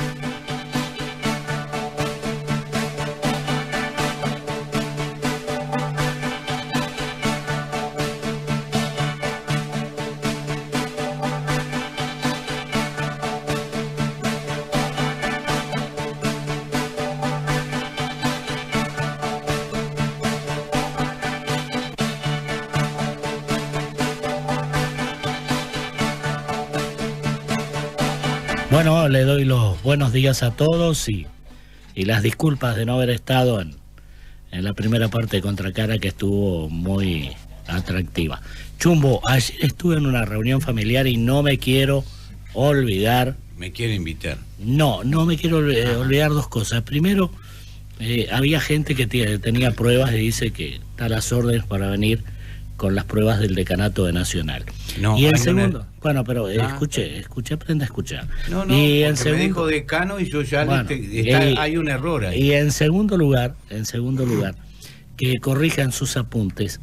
[SPEAKER 28] Bueno, le doy los buenos días a todos y, y las disculpas de no haber estado en, en la primera parte de Contracara, que estuvo muy atractiva. Chumbo, ayer estuve en una reunión familiar y no me quiero olvidar...
[SPEAKER 19] ¿Me quiere invitar?
[SPEAKER 28] No, no me quiero olvidar dos cosas. Primero, eh, había gente que t- tenía pruebas y dice que está las órdenes para venir con las pruebas del decanato de Nacional.
[SPEAKER 19] No,
[SPEAKER 28] y en
[SPEAKER 19] hay
[SPEAKER 28] segundo,
[SPEAKER 19] una-
[SPEAKER 28] bueno, pero eh,
[SPEAKER 19] Ah.
[SPEAKER 28] escuche, escuche, aprenda a escuchar.
[SPEAKER 19] No, no,
[SPEAKER 28] y en
[SPEAKER 19] porque me
[SPEAKER 28] segundo,
[SPEAKER 19] dijo decano y yo ya le
[SPEAKER 28] Bueno,
[SPEAKER 19] te- está-
[SPEAKER 28] y-
[SPEAKER 19] hay un error ahí.
[SPEAKER 28] Y en segundo lugar, en segundo lugar, que corrijan sus apuntes,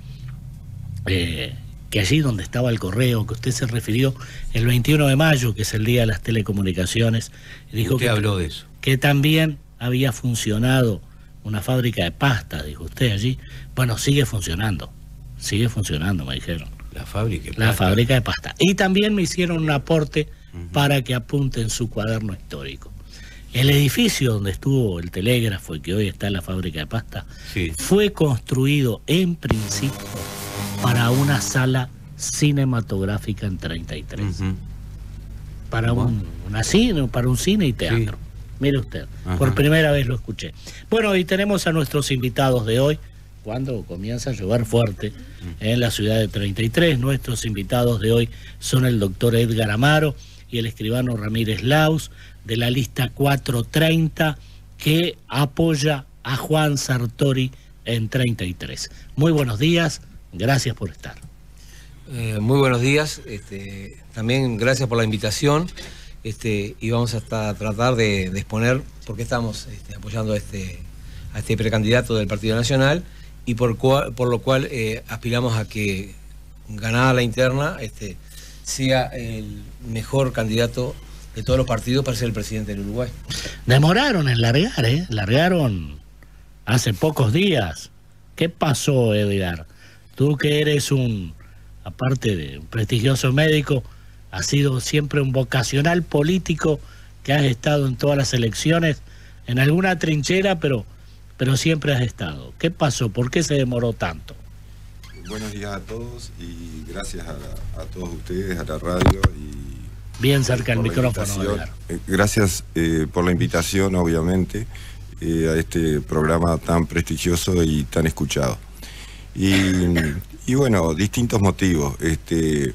[SPEAKER 28] eh, que allí donde estaba el correo, que usted se refirió, el veintiuno de mayo, que es el Día de las Telecomunicaciones, dijo
[SPEAKER 19] Usted
[SPEAKER 28] que,
[SPEAKER 19] habló de eso.
[SPEAKER 28] que también había funcionado una fábrica de pasta, dijo usted allí. Bueno, sigue funcionando, sigue funcionando, me dijeron.
[SPEAKER 19] La fábrica de
[SPEAKER 28] La
[SPEAKER 19] pasta.
[SPEAKER 28] fábrica de pasta. Y también me hicieron un aporte para que apunte en su cuaderno histórico. El edificio donde estuvo el telégrafo y que hoy está la fábrica de pasta,
[SPEAKER 19] Sí.
[SPEAKER 28] fue construido en principio para una sala cinematográfica en treinta y tres. Para un, una cine, para un cine y teatro. Mire usted,
[SPEAKER 19] Ajá.
[SPEAKER 28] por primera vez lo escuché. Bueno, y tenemos a nuestros invitados de hoy, cuando comienza a llover fuerte en la ciudad de treinta y tres. Nuestros invitados de hoy son el doctor Edgar Amaro y el escribano Ramírez Laus, de la lista cuatrocientos treinta, que apoya a Juan Sartori en treinta y tres. Muy buenos días, gracias por estar.
[SPEAKER 1] Eh, muy buenos días, este, también gracias por la invitación, este, y vamos hasta tratar de, de exponer por qué estamos este, apoyando a este, a este precandidato del Partido Nacional y por, cual, por lo cual eh, aspiramos a que, ganada la interna, este, sea el mejor candidato de todos los partidos para ser el presidente del Uruguay.
[SPEAKER 28] Demoraron en largar, ¿eh? Largaron hace pocos días. ¿Qué pasó, Edgar? Tú que eres un, aparte de un prestigioso médico, has sido siempre un vocacional político que has estado en todas las elecciones, en alguna trinchera, pero, pero siempre has estado. ¿Qué pasó? ¿Por qué se demoró tanto?
[SPEAKER 5] Buenos días a todos y gracias a, a todos ustedes, a la radio y
[SPEAKER 28] bien cerca del
[SPEAKER 5] por la
[SPEAKER 28] micrófono,
[SPEAKER 5] invitación.
[SPEAKER 28] Edgar.
[SPEAKER 5] Eh, Gracias eh, por la invitación, obviamente, eh, a este programa tan prestigioso y tan escuchado. Y, y bueno, distintos motivos. Este, eh,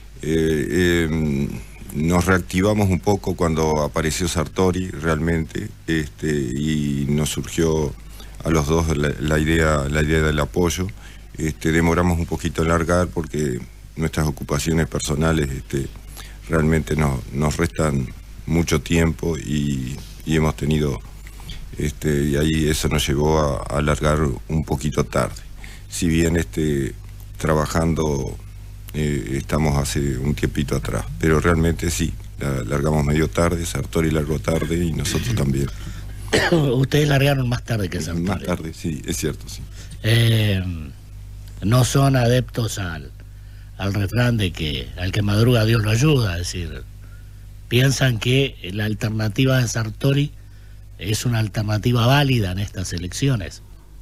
[SPEAKER 5] eh, nos reactivamos un poco cuando apareció Sartori, realmente, este, y nos surgió a los dos la, la idea, la idea del apoyo. Este, demoramos un poquito en largar porque nuestras ocupaciones personales este, realmente no, nos restan mucho tiempo y, y hemos tenido, este, y ahí eso nos llevó a, a largar un poquito tarde. Si bien este, trabajando eh, estamos hace un tiempito atrás, pero realmente sí, la, largamos medio tarde, Sartori largó tarde y nosotros también.
[SPEAKER 28] Ustedes largaron más tarde que Sartori.
[SPEAKER 5] Más tarde, sí, es cierto, sí.
[SPEAKER 28] Eh, no son adeptos al, al refrán de que al que madruga Dios lo ayuda, es decir, piensan que la alternativa de Sartori es una alternativa válida en estas elecciones.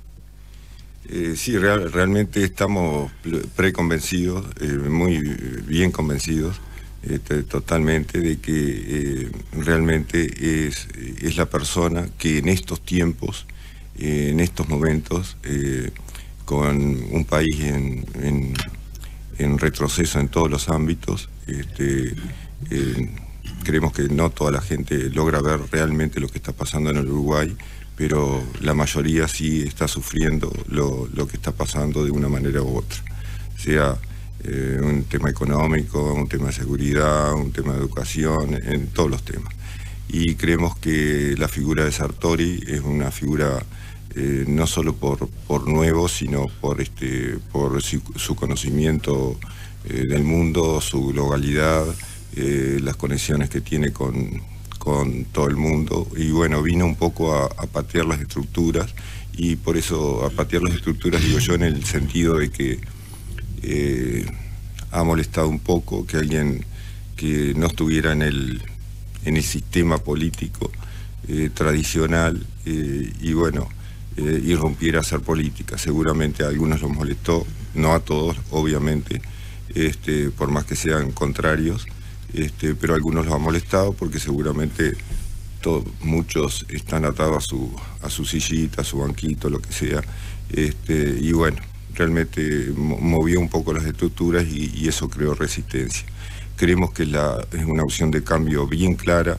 [SPEAKER 5] Eh, sí, real, realmente estamos preconvencidos, eh, muy bien convencidos, este, totalmente, de que eh, realmente es, es la persona que en estos tiempos, eh, en estos momentos, eh, con un país en, en, en retroceso en todos los ámbitos, este, eh, creemos que no toda la gente logra ver realmente lo que está pasando en el Uruguay, pero la mayoría sí está sufriendo lo, lo que está pasando de una manera u otra, sea eh, un tema económico, un tema de seguridad, un tema de educación, en todos los temas. Y creemos que la figura de Sartori es una figura eh, no solo por, por nuevo, sino por, este, por su, su conocimiento eh, del mundo, su globalidad, eh, las conexiones que tiene con, con todo el mundo, y bueno, vino un poco a, a patear las estructuras, y por eso a patear las estructuras digo yo en el sentido de que eh, ha molestado un poco que alguien que no estuviera en el, en el sistema político eh, tradicional eh, y bueno, eh, irrumpiera a hacer política. Seguramente a algunos los molestó, no a todos, obviamente, este, por más que sean contrarios, este, pero a algunos los ha molestado porque seguramente todos, muchos están atados a su, a su sillita, a su banquito, lo que sea, este, y bueno, realmente movió un poco las estructuras y, y eso creó resistencia. Creemos que la, es una opción de cambio bien clara,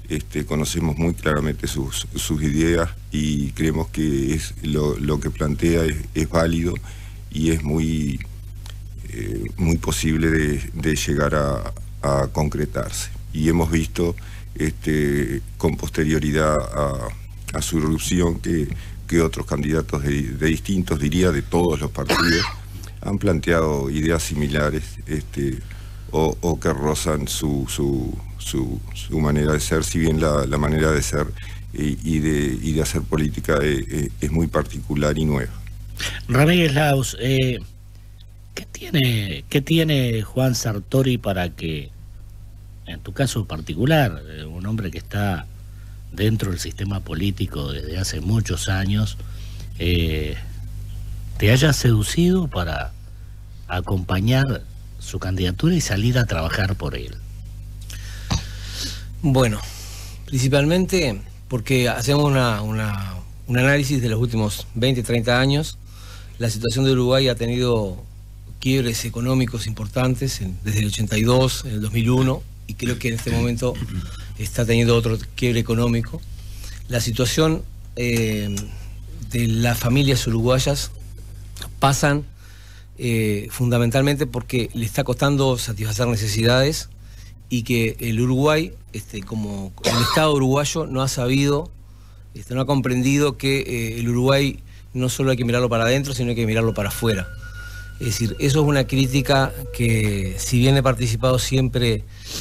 [SPEAKER 5] este, conocemos muy claramente sus, sus ideas y creemos que es lo, lo que plantea es, es válido y es muy, eh, muy posible de, de llegar a, a concretarse. Y hemos visto este, con posterioridad a, a su irrupción que, que otros candidatos de, de distintos, diría de todos los partidos, han planteado ideas similares este, o, o que rozan su, su, su, su manera de ser, si bien la, la manera de ser y, y, de, y de hacer política es, es muy particular y nueva.
[SPEAKER 28] Ramírez Laus, eh, ¿qué tiene, qué tiene Juan Sartori para que, en tu caso particular, eh, un hombre que está dentro del sistema político desde hace muchos años, eh, te haya seducido para acompañar su candidatura y salir a trabajar por él?
[SPEAKER 1] Bueno, principalmente porque hacemos una, una, un análisis de los últimos veinte, treinta años. La situación de Uruguay ha tenido quiebres económicos importantes en, desde el ochenta y dos, en el dos mil uno, y creo que en este momento está teniendo otro quiebre económico. La situación eh, de las familias uruguayas pasan eh, fundamentalmente porque le está costando satisfacer necesidades y que el Uruguay, este, como el Estado uruguayo, no ha sabido, este, no ha comprendido que eh, el Uruguay no solo hay que mirarlo para adentro, sino hay que mirarlo para afuera. Es decir, eso es una crítica que, si bien he participado siempre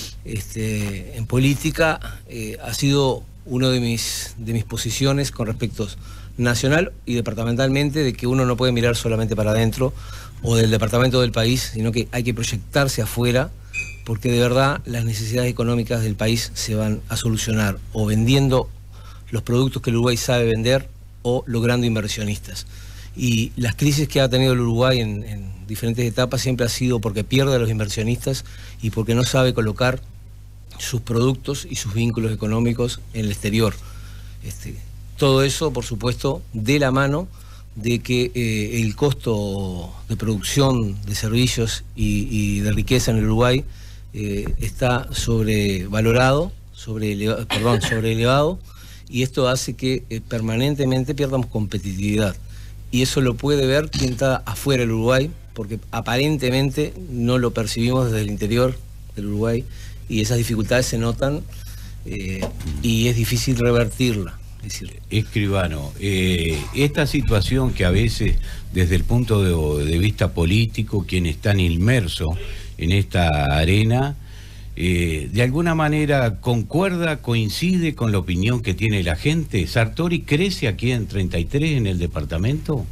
[SPEAKER 1] este, en política, eh, ha sido una de mis, de mis posiciones con respecto nacional y departamentalmente, de que uno no puede mirar solamente para adentro o del departamento del país, sino que hay que proyectarse afuera, porque de verdad las necesidades económicas del país se van a solucionar o vendiendo los productos que el Uruguay sabe vender o logrando inversionistas. Y las crisis que ha tenido el Uruguay en, en diferentes etapas siempre ha sido porque pierde a los inversionistas y porque no sabe colocar sus productos y sus vínculos económicos en el exterior. Este, todo eso, por supuesto, de la mano de que eh, el costo de producción de servicios y, y de riqueza en el Uruguay eh, está sobrevalorado, sobre, perdón, sobreelevado, y esto hace que eh, permanentemente pierdamos competitividad. Y eso lo puede ver quien está afuera del Uruguay, porque aparentemente no lo percibimos desde el interior del Uruguay, y esas dificultades se notan eh, y es difícil revertirla. Es decir,
[SPEAKER 19] Escribano, eh, esta situación que a veces desde el punto de, de vista político, quienes están inmersos en esta arena, eh, de alguna manera concuerda, coincide con la opinión que tiene la gente. ¿Sartori crece aquí en treinta y tres en el departamento?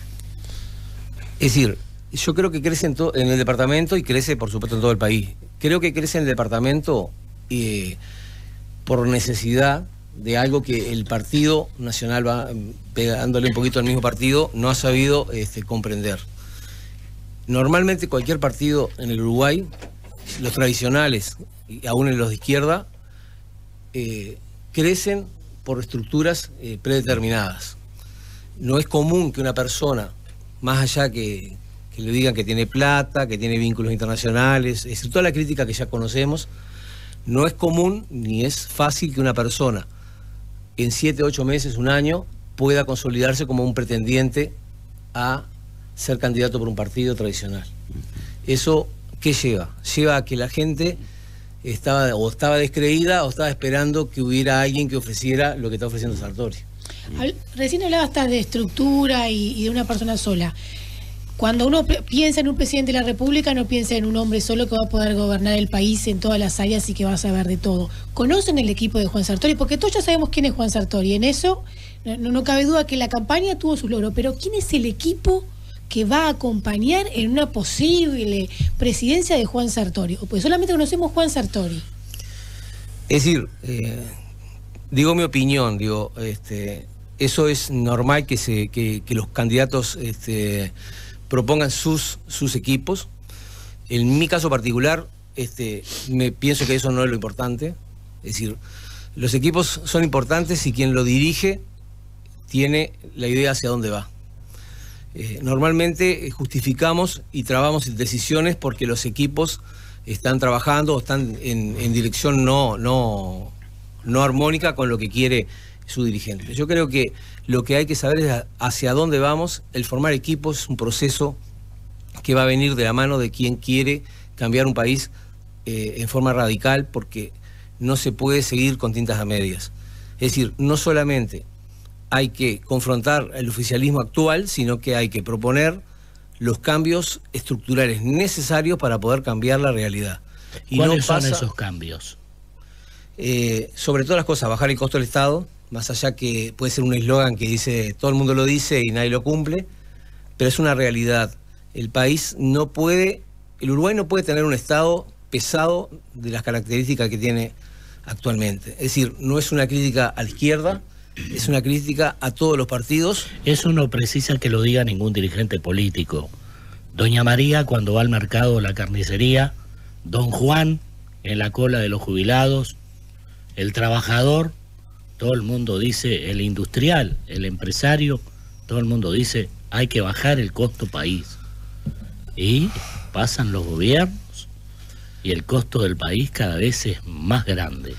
[SPEAKER 1] Es decir, yo creo que crece en, en el departamento y crece por supuesto en todo el país. Creo que crece en el departamento eh, por necesidad de algo que el Partido Nacional va pegándole un poquito al mismo partido, no ha sabido este, comprender. Normalmente cualquier partido en el Uruguay, los tradicionales y aún en los de izquierda, eh, crecen por estructuras eh, predeterminadas. No es común que una persona, más allá que, que le digan que tiene plata, que tiene vínculos internacionales, es decir, toda la crítica que ya conocemos, no es común ni es fácil que una persona en siete, ocho meses, un año, pueda consolidarse como un pretendiente a ser candidato por un partido tradicional. Eso, ¿qué lleva? Lleva a que la gente estaba o estaba descreída o estaba esperando que hubiera alguien que ofreciera lo que está ofreciendo Sartori.
[SPEAKER 6] Recién hablabas de estructura y, y de una persona sola. Cuando uno piensa en un presidente de la República, no piensa en un hombre solo que va a poder gobernar el país en todas las áreas y que va a saber de todo. ¿Conocen el equipo de Juan Sartori? Porque todos ya sabemos quién es Juan Sartori. En eso no, no cabe duda que la campaña tuvo sus logros. Pero ¿quién es el equipo que va a acompañar en una posible presidencia de Juan Sartori? O pues solamente conocemos Juan Sartori.
[SPEAKER 1] Es decir, eh, digo mi opinión, digo, este, eso es normal que se, que, que los candidatos este, propongan sus, sus equipos. En mi caso particular, este, me pienso que eso no es lo importante. Es decir, los equipos son importantes y quien lo dirige tiene la idea hacia dónde va. Eh, normalmente justificamos y trabamos decisiones porque los equipos están trabajando o están en, en dirección no, no, no armónica con lo que quiere su dirigente. Yo creo que lo que hay que saber es hacia dónde vamos. El formar equipos es un proceso que va a venir de la mano de quien quiere cambiar un país eh, en forma radical, porque no se puede seguir con tintas a medias. Es decir, no solamente hay que confrontar el oficialismo actual, sino que hay que proponer los cambios estructurales necesarios para poder cambiar la realidad.
[SPEAKER 28] Y ¿Cuáles no pasa, son esos cambios?
[SPEAKER 1] Eh, sobre todas las cosas, bajar el costo del Estado, más allá que puede ser un eslogan que dice, todo el mundo lo dice y nadie lo cumple, pero es una realidad. El país no puede, el Uruguay no puede tener un Estado pesado de las características que tiene actualmente. Es decir, no es una crítica a la izquierda, es una crítica a todos los partidos.
[SPEAKER 28] Eso no precisa que lo diga ningún dirigente político. Doña María cuando va al mercado o la carnicería, Don Juan en la cola de los jubilados, el trabajador, todo el mundo dice, el industrial, el empresario, todo el mundo dice, hay que bajar el costo país. Y pasan los gobiernos y el costo del país cada vez es más grande.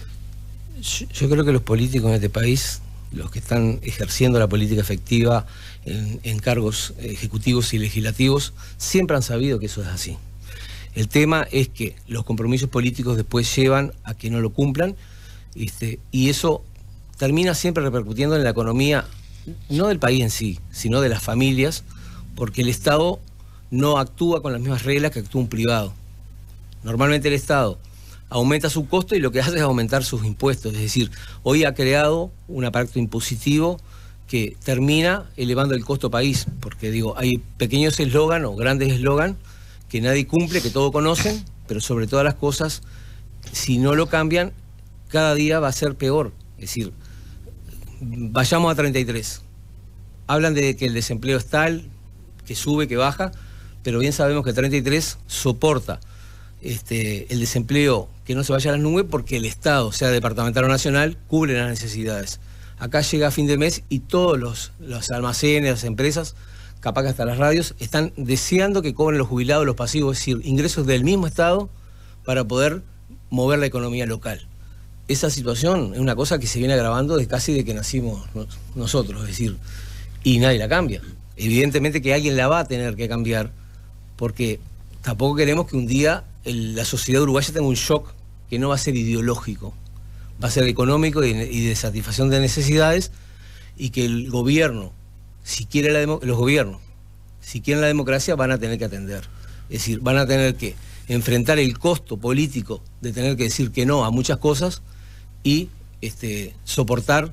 [SPEAKER 1] Yo, yo creo que los políticos en este país, los que están ejerciendo la política efectiva en, en cargos ejecutivos y legislativos, siempre han sabido que eso es así. El tema es que los compromisos políticos después llevan a que no lo cumplan, este, y eso termina siempre repercutiendo en la economía, no del país en sí, sino de las familias, porque el Estado no actúa con las mismas reglas que actúa un privado. Normalmente el Estado aumenta su costo y lo que hace es aumentar sus impuestos. Es decir, hoy ha creado un aparato impositivo que termina elevando el costo país, porque digo, hay pequeños eslogan o grandes eslogan que nadie cumple, que todos conocen, pero sobre todas las cosas, si no lo cambian, cada día va a ser peor. Es decir, vayamos a treinta y tres. Hablan de que el desempleo es tal, que sube, que baja, pero bien sabemos que treinta y tres soporta este, el desempleo que no se vaya a las nubes porque el Estado, sea departamental o nacional, cubre las necesidades. Acá llega a fin de mes y todos los, los almacenes, las empresas, capaz que hasta las radios, están deseando que cobren los jubilados, los pasivos, es decir, ingresos del mismo Estado para poder mover la economía local. Esa situación es una cosa que se viene agravando desde casi de que nacimos nosotros, es decir, y nadie la cambia. Evidentemente que alguien la va a tener que cambiar, porque tampoco queremos que un día el, la sociedad uruguaya tenga un shock que no va a ser ideológico, va a ser económico y, y de satisfacción de necesidades, y que el gobierno, si quiere la demo, los gobiernos, si quieren la democracia, van a tener que atender. Es decir, van a tener que enfrentar el costo político de tener que decir que no a muchas cosas y este, soportar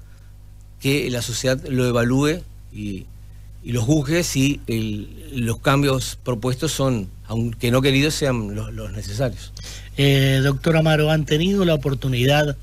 [SPEAKER 1] que la sociedad lo evalúe y, y los juzgue si el, los cambios propuestos son, aunque no queridos, sean los, los necesarios.
[SPEAKER 28] Eh, doctor Amaro, ¿han tenido la oportunidad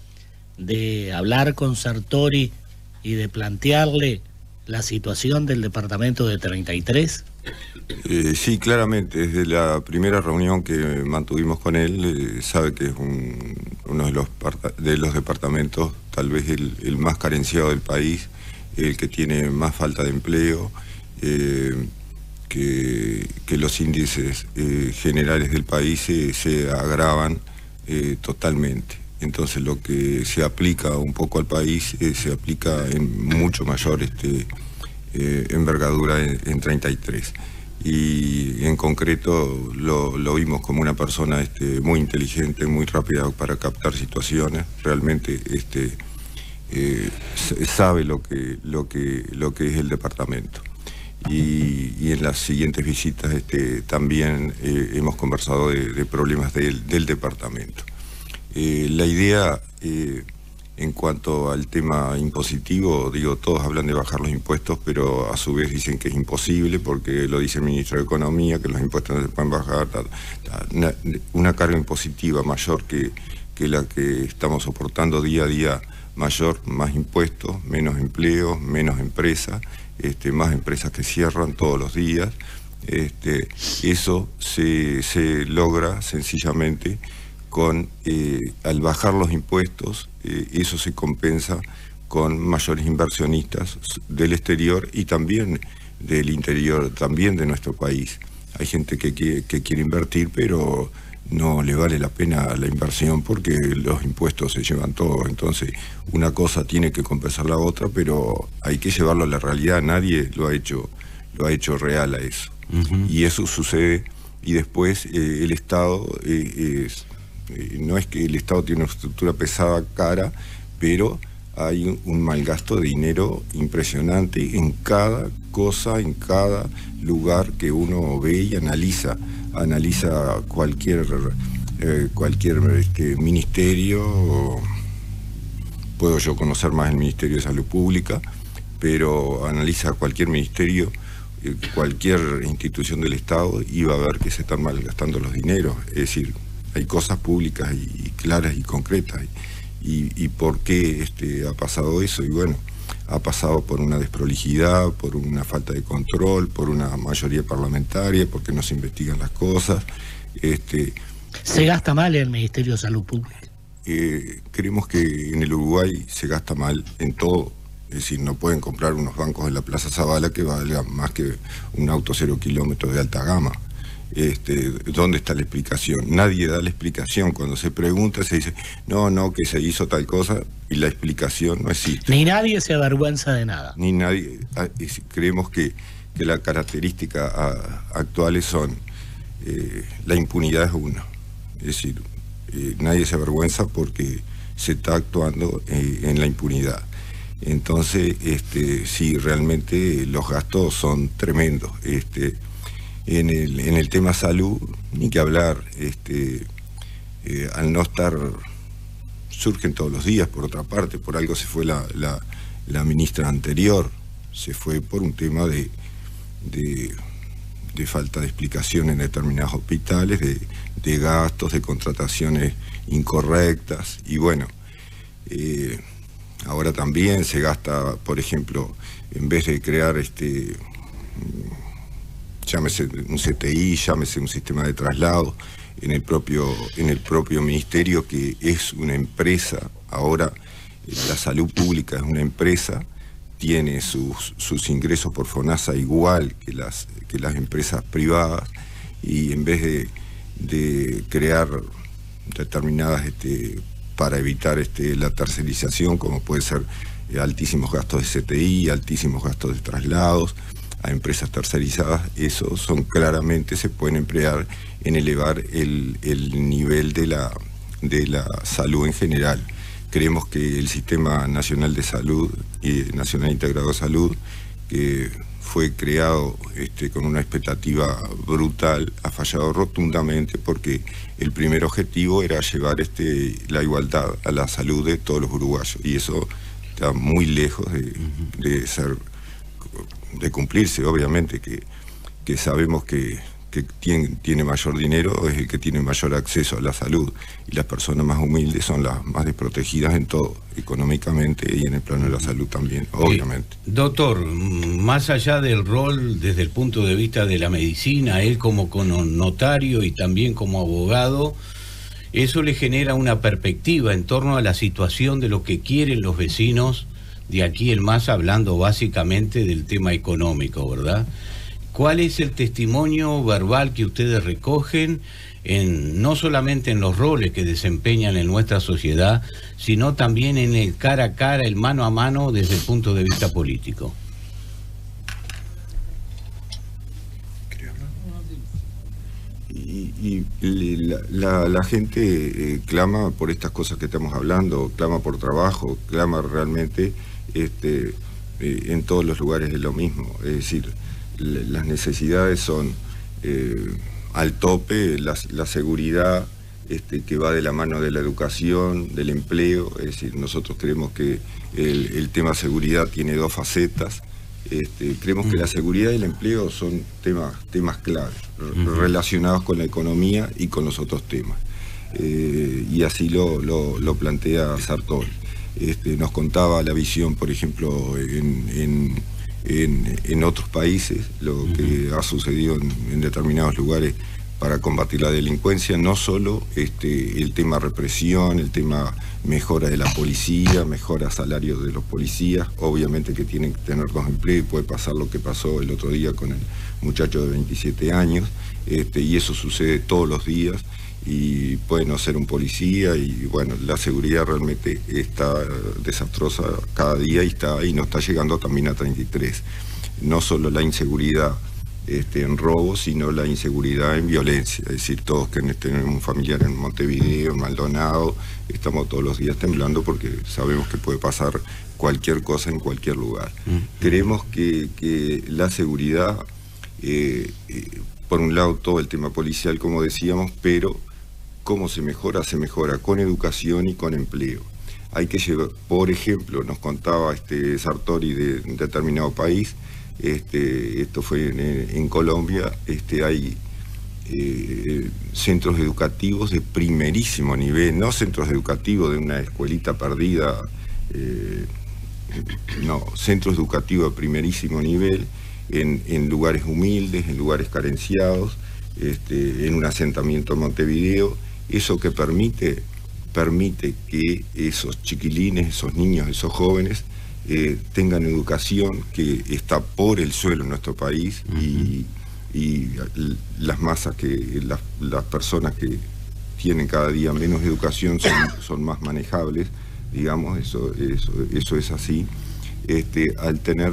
[SPEAKER 28] de hablar con Sartori y de plantearle la situación del departamento de treinta y tres?
[SPEAKER 5] Eh, sí, claramente, desde la primera reunión que mantuvimos con él, eh, sabe que es un, uno de los, de los departamentos, tal vez el, el más carenciado del país, el que tiene más falta de empleo, eh, que, que los índices eh, generales del país se, se agravan eh, totalmente. Entonces lo que se aplica un poco al país eh, se aplica en mucho mayor este, eh, envergadura en, en treinta y tres. Y en concreto lo, lo vimos como una persona este, muy inteligente, muy rápida para captar situaciones. Realmente este, eh, sabe lo que, lo, que, lo que es el departamento. Y, y en las siguientes visitas este, también eh, hemos conversado de, de problemas del, del departamento. Eh, la idea eh, en cuanto al tema impositivo, digo, todos hablan de bajar los impuestos, pero a su vez dicen que es imposible porque lo dice el ministro de Economía, que los impuestos no se pueden bajar. Una, una carga impositiva mayor que, que la que estamos soportando día a día, mayor, más impuestos, menos empleo, menos empresas, este, más empresas que cierran todos los días. Este, eso se, se logra sencillamente con, eh, al bajar los impuestos, eh, eso se compensa con mayores inversionistas del exterior y también del interior, también de nuestro país. Hay gente que quiere, que quiere invertir, pero no le vale la pena la inversión porque los impuestos se llevan todo. Entonces, una cosa tiene que compensar la otra, pero hay que llevarlo a la realidad. Nadie lo ha hecho, lo ha hecho real a eso. Uh-huh. Y eso sucede, y después eh, el Estado, eh, es, eh, no es que el Estado tiene una estructura pesada, cara, pero hay un, un malgasto de dinero impresionante en cada cosa, en cada lugar que uno ve y analiza. Analiza cualquier eh, cualquier este, ministerio. Puedo yo conocer más el Ministerio de Salud Pública, pero analiza cualquier ministerio, eh, cualquier institución del Estado, y va a ver que se están malgastando los dineros. Es decir, hay cosas públicas y, y claras y concretas. Y, y por qué este, ha pasado eso, y bueno, ha pasado por una desprolijidad, por una falta de control, por una mayoría parlamentaria, porque no se investigan las cosas. Este,
[SPEAKER 28] ¿Se gasta mal en el Ministerio de Salud Pública?
[SPEAKER 5] Eh, creemos que en el Uruguay se gasta mal en todo. Es decir, no pueden comprar unos bancos en la Plaza Zavala que valgan más que un auto cero kilómetros de alta gama. Este, ¿dónde está la explicación? Nadie da la explicación. Cuando se pregunta se dice, no, no, que se hizo tal cosa, y la explicación no existe.
[SPEAKER 28] Ni nadie se avergüenza de nada.
[SPEAKER 5] Ni nadie. Es, creemos que, que las características a, actuales son, eh, la impunidad es uno. Es decir, eh, nadie se avergüenza porque se está actuando eh, en la impunidad. Entonces, este, sí, realmente los gastos son tremendos. Este, En el, en el tema salud, ni que hablar, este, eh, al no estar, surgen todos los días, por otra parte, por algo se fue la, la, la ministra anterior, se fue por un tema de, de, de falta de explicación en determinados hospitales, de, de gastos, de contrataciones incorrectas, y bueno, eh, ahora también se gasta, por ejemplo, en vez de crear este... llámese un C T I, llámese un sistema de traslado, en el propio, en el propio ministerio, que es una empresa. Ahora la salud pública es una empresa, tiene sus, sus ingresos por FONASA igual que las, que las empresas privadas, y en vez de, de crear determinadas, este, para evitar este, la tercerización, como puede ser eh, altísimos gastos de C T I, altísimos gastos de traslados a empresas tercerizadas, eso son claramente, se pueden emplear en elevar el, el nivel de la, de la salud en general. Creemos que el Sistema Nacional de Salud y Nacional Integrado de Salud, que fue creado este, con una expectativa brutal, ha fallado rotundamente, porque el primer objetivo era llevar este, la igualdad a la salud de todos los uruguayos, y eso está muy lejos de, de ser... de cumplirse. Obviamente que, que sabemos que, que tiene, tiene mayor dinero es el que tiene mayor acceso a la salud, y las personas más humildes son las más desprotegidas en todo, económicamente y en el plano de la salud también, obviamente.
[SPEAKER 19] Eh, doctor, más allá del rol desde el punto de vista de la medicina, él como notario y también como abogado, eso le genera una perspectiva en torno a la situación de lo que quieren los vecinos de aquí en más, hablando básicamente del tema económico, ¿verdad? ¿Cuál es el testimonio verbal que ustedes recogen, en, no solamente en los roles que desempeñan en nuestra sociedad, sino también en el cara a cara, el mano a mano desde el punto de vista político?
[SPEAKER 5] Y, y la, la, la gente eh, clama por estas cosas que estamos hablando, clama por trabajo, clama realmente... Este, eh, en todos los lugares es lo mismo. Es decir, le, las necesidades son eh, al tope, la, la seguridad este, que va de la mano de la educación, del empleo. Es decir, nosotros creemos que el, el tema seguridad tiene dos facetas. Este, creemos que la seguridad y el empleo son temas, temas claves, uh-huh. relacionados con la economía y con los otros temas. Eh, y así lo, lo, lo plantea Sartori. Este, nos contaba la visión, por ejemplo, en, en, en, en otros países, lo uh-huh. que ha sucedido en, en determinados lugares para combatir la delincuencia, no solo este, el tema represión, el tema mejora de la policía, mejora salarios de los policías, obviamente que tienen que tener dos empleos y puede pasar lo que pasó el otro día con el muchacho de veintisiete años, este, y eso sucede todos los días y puede no ser un policía y bueno, la seguridad realmente está desastrosa cada día y, está, y no está llegando también a treinta y tres. No solo la inseguridad Este, en robo, sino la inseguridad en violencia. Es decir, todos que tenemos un familiar en Montevideo, en Maldonado, estamos todos los días temblando porque sabemos que puede pasar cualquier cosa en cualquier lugar. Mm. Creemos que, que la seguridad, eh, eh, por un lado todo el tema policial, como decíamos, pero cómo se mejora, se mejora con educación y con empleo. Hay que llevar, por ejemplo, nos contaba este Sartori de un determinado país, Este, esto fue en, en Colombia, este, hay eh, centros educativos de primerísimo nivel, no centros educativos de una escuelita perdida, eh, no, centros educativos de primerísimo nivel, en, en lugares humildes, en lugares carenciados, este, en un asentamiento en Montevideo. Eso que permite, permite que esos chiquilines, esos niños, esos jóvenes, Eh, tengan educación que está por el suelo en nuestro país. Uh-huh. y, y las masas que las, las personas que tienen cada día menos educación son, son más manejables, digamos, eso, eso, eso es así. Este, al tener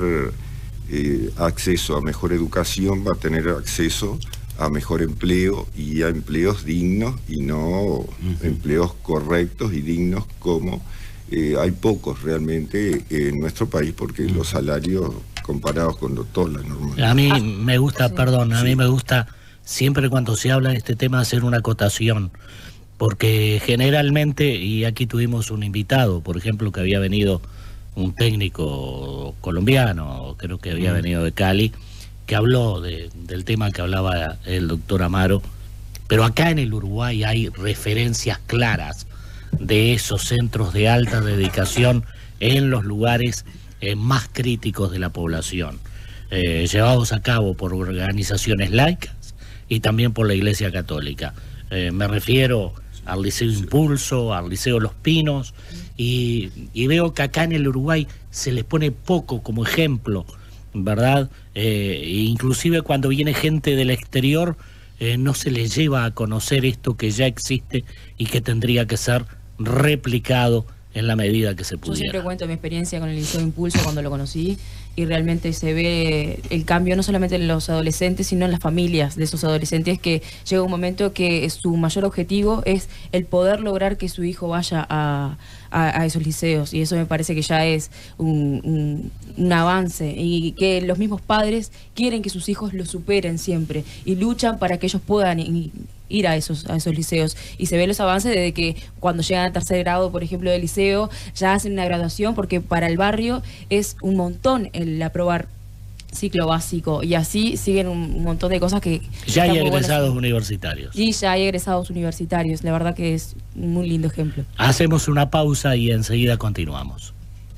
[SPEAKER 5] eh, acceso a mejor educación va a tener acceso a mejor empleo y a empleos dignos y no uh-huh. empleos correctos y dignos como Eh, hay pocos realmente en nuestro país porque mm. los salarios comparados con todas las normales.
[SPEAKER 28] A mí me gusta, perdón, a sí. mí me gusta siempre cuando se habla de este tema hacer una acotación, porque generalmente, y aquí tuvimos un invitado, por ejemplo, que había venido un técnico colombiano, creo que había mm. venido de Cali, que habló de, del tema que hablaba el doctor Amaro, pero acá en el Uruguay hay referencias claras de esos centros de alta dedicación en los lugares eh, más críticos de la población, eh, llevados a cabo por organizaciones laicas y también por la Iglesia Católica. Eh, me refiero al Liceo Impulso, al Liceo Los Pinos, y, y veo que acá en el Uruguay se les pone poco como ejemplo, ¿verdad? Eh, inclusive cuando viene gente del exterior, eh, no se les lleva a conocer esto que ya existe y que tendría que ser replicado en la medida que se pudiera.
[SPEAKER 9] Yo siempre cuento mi experiencia con el Liceo Impulso cuando lo conocí, y realmente se ve el cambio no solamente en los adolescentes, sino en las familias de esos adolescentes, que llega un momento que su mayor objetivo es el poder lograr que su hijo vaya a, a, a esos liceos, y eso me parece que ya es un, un, un avance, y que los mismos padres quieren que sus hijos lo superen siempre y luchan para que ellos puedan y, ir a esos, a esos liceos, y se ven los avances desde que cuando llegan a tercer grado, por ejemplo, del liceo, ya hacen una graduación, porque para el barrio es un montón el aprobar ciclo básico, y así siguen un, un montón de cosas que...
[SPEAKER 28] Ya hay egresados universitarios.
[SPEAKER 9] Y ya hay egresados universitarios, la verdad que es un muy lindo ejemplo.
[SPEAKER 28] Hacemos una pausa y enseguida continuamos.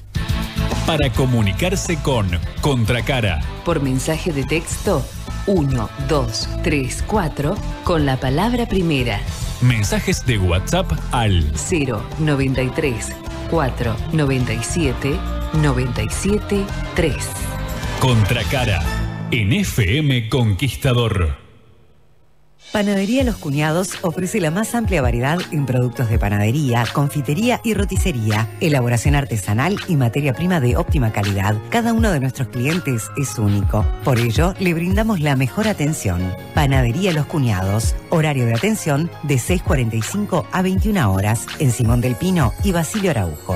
[SPEAKER 23] Para comunicarse con Contracara.
[SPEAKER 2] Por mensaje de texto uno dos tres cuatro con la palabra primera.
[SPEAKER 23] Mensajes de WhatsApp al
[SPEAKER 2] cero noventa y tres cuatro noventa y siete noventa y siete tres.
[SPEAKER 23] Contracara en F M Conquistador.
[SPEAKER 22] Panadería Los Cuñados ofrece la más amplia variedad en productos de panadería, confitería y roticería, elaboración artesanal y materia prima de óptima calidad. Cada uno de nuestros clientes es único. Por ello, le brindamos la mejor atención. Panadería Los Cuñados, horario de atención de seis cuarenta y cinco a veintiuna horas en Simón del Pino y Basilio Araujo.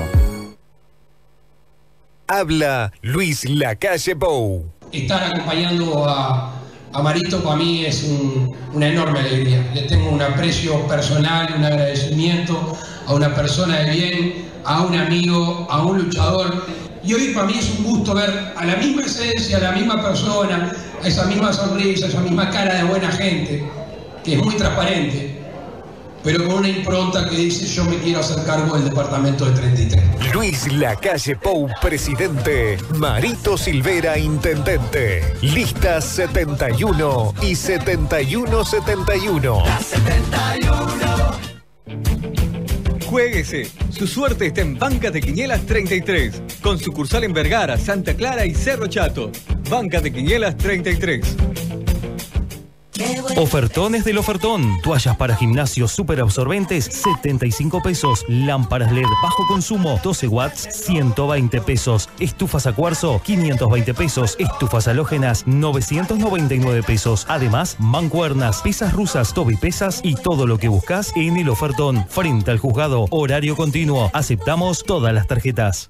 [SPEAKER 11] Habla Luis Lacalle Pou.
[SPEAKER 12] Estar acompañando a... a Marito para mí es un, una enorme alegría. Le tengo un aprecio personal, un agradecimiento a una persona de bien, a un amigo, a un luchador. Y hoy para mí es un gusto ver a la misma esencia, a la misma persona, a esa misma sonrisa, a esa misma cara de buena gente, que es muy transparente. pero con una impronta que dice yo me quiero hacer cargo del departamento de treinta y tres.
[SPEAKER 11] Luis Lacalle Pou, presidente. Marito Silvera, intendente. Listas setenta y uno y setenta y uno setenta y uno.
[SPEAKER 7] La setenta y uno.
[SPEAKER 20] Juéguese. Su suerte está en Banca de Quinielas treinta y tres, con sucursal en Vergara, Santa Clara y Cerro Chato. Banca de Quinielas treinta y tres.
[SPEAKER 24] Ofertones del ofertón. Toallas para gimnasio super absorbentes, setenta y cinco pesos. Lámparas L E D bajo consumo, doce watts, ciento veinte pesos. Estufas a cuarzo, quinientos veinte pesos. Estufas halógenas, novecientos noventa y nueve pesos. Además, mancuernas, pesas rusas, tobipesas y todo lo que buscas en el ofertón. Frente al juzgado, horario continuo. Aceptamos todas las tarjetas.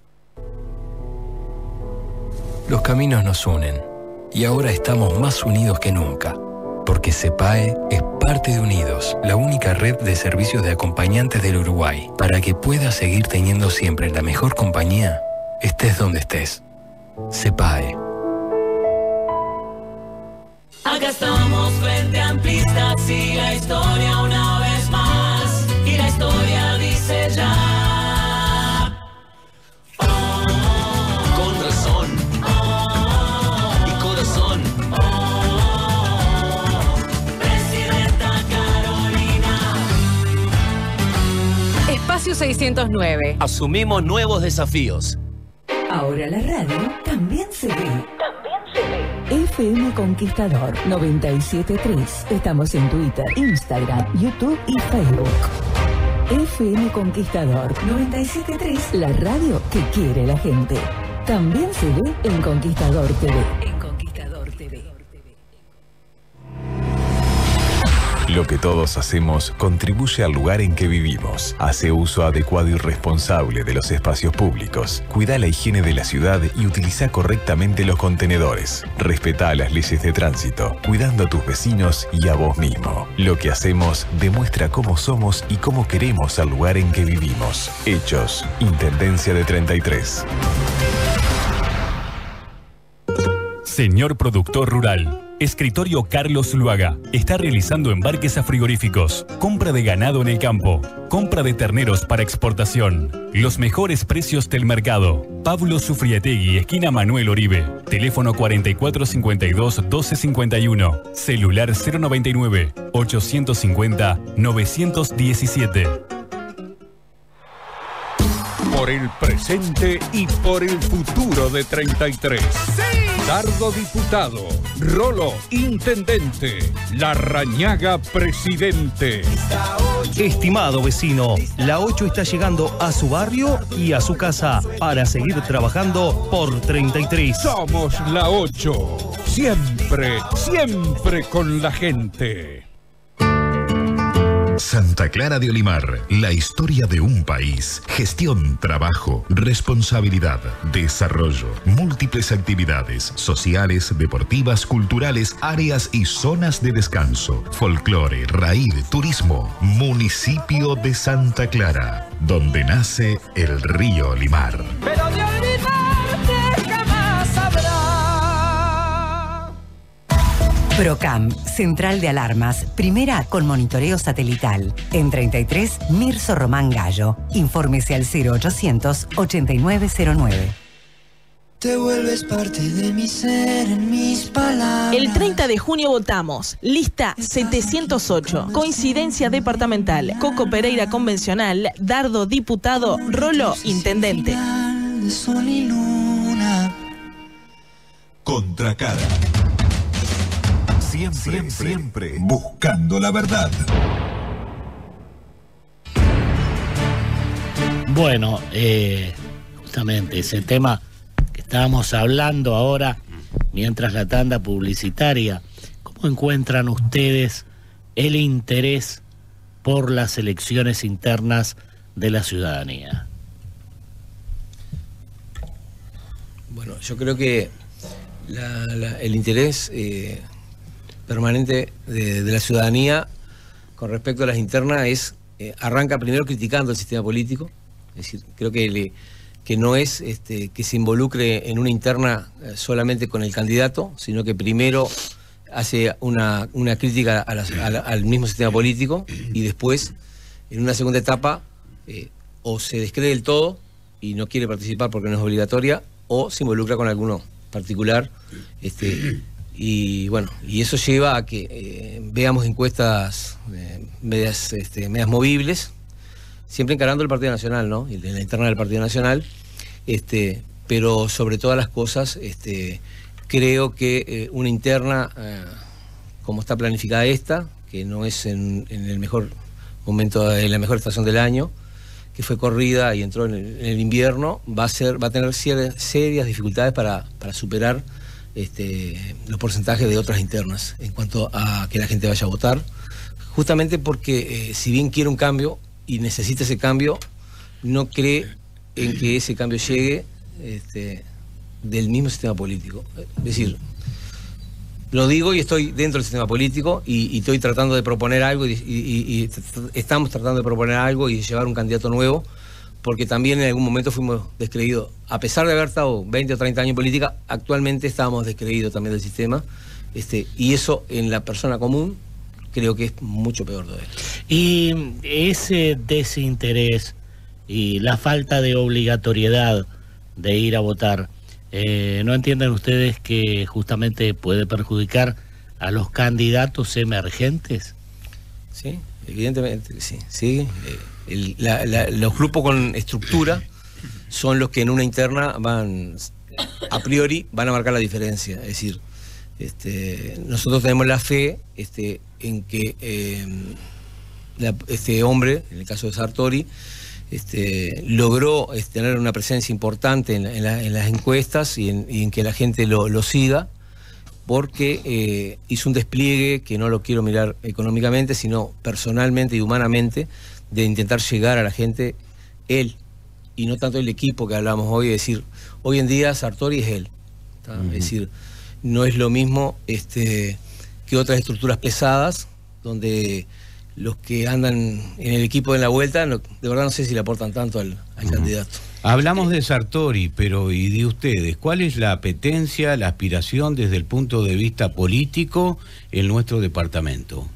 [SPEAKER 4] Los caminos nos unen y ahora estamos más unidos que nunca. Porque CEPAE es parte de Unidos, la única red de servicios de acompañantes del Uruguay, para que puedas seguir teniendo siempre la mejor compañía, estés donde estés. CEPAE.
[SPEAKER 7] Acá estamos frente a amplistas y la historia una vez más, y la historia dice ya. Oh, con razón. Oh, y corazón.
[SPEAKER 13] Espacio seiscientos nueve.
[SPEAKER 14] Asumimos nuevos desafíos.
[SPEAKER 2] Ahora la radio también se ve. También se ve. F M Conquistador noventa y siete punto tres. Estamos en Twitter, Instagram, YouTube y Facebook. F M Conquistador noventa y siete punto tres. La radio que quiere la gente. También se ve en Conquistador T V. En Conquistador T V.
[SPEAKER 10] Lo que todos hacemos contribuye al lugar en que vivimos. Hace uso adecuado y responsable de los espacios públicos. Cuida la higiene de la ciudad y utiliza correctamente los contenedores. Respeta las leyes de tránsito, cuidando a tus vecinos y a vos mismo. Lo que hacemos demuestra cómo somos y cómo queremos al lugar en que vivimos. Hechos. Intendencia de treinta y tres.
[SPEAKER 15] Señor productor rural. Escritorio Carlos Luaga está realizando embarques a frigoríficos, compra de ganado en el campo, compra de terneros para exportación, los mejores precios del mercado. Pablo Sufriategui, esquina Manuel Oribe, teléfono cuarenta y cuatro cincuenta y dos doce cincuenta y uno, celular cero noventa y nueve ochocientos cincuenta novecientos diecisiete.
[SPEAKER 23] Por el presente y por el futuro de treinta y tres. ¡Sí! Dardo diputado, Rolo intendente, Larrañaga presidente.
[SPEAKER 24] Estimado vecino, la ocho está llegando a su barrio y a su casa para seguir trabajando por treinta y tres.
[SPEAKER 23] Somos la ocho, siempre, siempre con la gente.
[SPEAKER 25] Santa Clara de Olimar, la historia de un país. Gestión, trabajo, responsabilidad, desarrollo, múltiples actividades sociales, deportivas, culturales, áreas y zonas de descanso, folclore, raíz, turismo. Municipio de Santa Clara, donde nace el río Olimar.
[SPEAKER 7] Pero de olvidarte jamás habrá.
[SPEAKER 22] Procam, Central de Alarmas, primera con monitoreo satelital. En treinta y tres, Mirso Román Gallo. Infórmese al cero ochocientos ochenta y nueve cero nueve.
[SPEAKER 7] Te vuelves parte de mi ser, en mis palabras.
[SPEAKER 16] El treinta de junio votamos. Lista setecientos ocho. Coincidencia departamental. Coco Pereira convencional. Dardo diputado. Rolo intendente.
[SPEAKER 7] De sol y luna.
[SPEAKER 17] Contracara. Siempre, siempre, siempre buscando la verdad.
[SPEAKER 28] Bueno, eh, justamente ese tema que estábamos hablando ahora, mientras la tanda publicitaria, ¿cómo encuentran ustedes el interés por las elecciones internas de la ciudadanía?
[SPEAKER 1] Bueno, yo creo que la, la, el interés eh, permanente de, de la ciudadanía con respecto a las internas es eh, arranca primero criticando el sistema político, es decir, creo que, le, que no es este, que se involucre en una interna eh, solamente con el candidato, sino que primero hace una, una crítica a las, a la, al mismo sistema político y después en una segunda etapa eh, o se descree del todo y no quiere participar porque no es obligatoria, o se involucra con alguno particular. Este, y bueno, y eso lleva a que eh, veamos encuestas eh, medias, este, medias movibles, siempre encarando el Partido Nacional, ¿no? Y de la interna del Partido Nacional, este, pero sobre todas las cosas, este, creo que eh, una interna, eh, como está planificada esta, que no es en, en el mejor momento, en la mejor estación del año, que fue corrida y entró en el, en el invierno, va a ser, va a tener serias, serias dificultades para, para superar este, los porcentajes de otras internas en cuanto a que la gente vaya a votar, justamente porque eh, si bien quiere un cambio y necesita ese cambio, no cree en que ese cambio llegue este, del mismo sistema político. Es decir, lo digo y estoy dentro del sistema político y, y estoy tratando de proponer algo y, y, y estamos tratando de proponer algo y llevar un candidato nuevo, porque también en algún momento fuimos descreídos. A pesar de haber estado veinte o treinta años en política, actualmente estábamos descreídos también del sistema, este, y eso en la persona común creo que es mucho peor todavía.
[SPEAKER 28] Y ese desinterés y la falta de obligatoriedad de ir a votar, Eh, ¿no entienden ustedes que justamente puede perjudicar a los candidatos emergentes?
[SPEAKER 1] Sí, evidentemente que sí. sí. Eh, el, la, la, los grupos con estructura son los que en una interna van, a priori, van a marcar la diferencia. Es decir, este, nosotros tenemos la fe este, en que eh, la, este hombre, en el caso de Sartori, Este, logró este, tener una presencia importante en, en, la, en las encuestas y en, y en que la gente lo, lo siga, porque eh, hizo un despliegue que no lo quiero mirar económicamente, sino personalmente y humanamente, de intentar llegar a la gente, él, y no tanto el equipo que hablamos hoy, es decir, hoy en día Sartori es él, uh-huh. Es decir, no es lo mismo este, que otras estructuras pesadas, donde los que andan en el equipo de la vuelta, no, de verdad no sé si le aportan tanto al, al uh-huh. candidato.
[SPEAKER 3] Hablamos de Sartori, pero ¿y de ustedes? ¿Cuál es la apetencia, la aspiración desde el punto de vista político en nuestro departamento?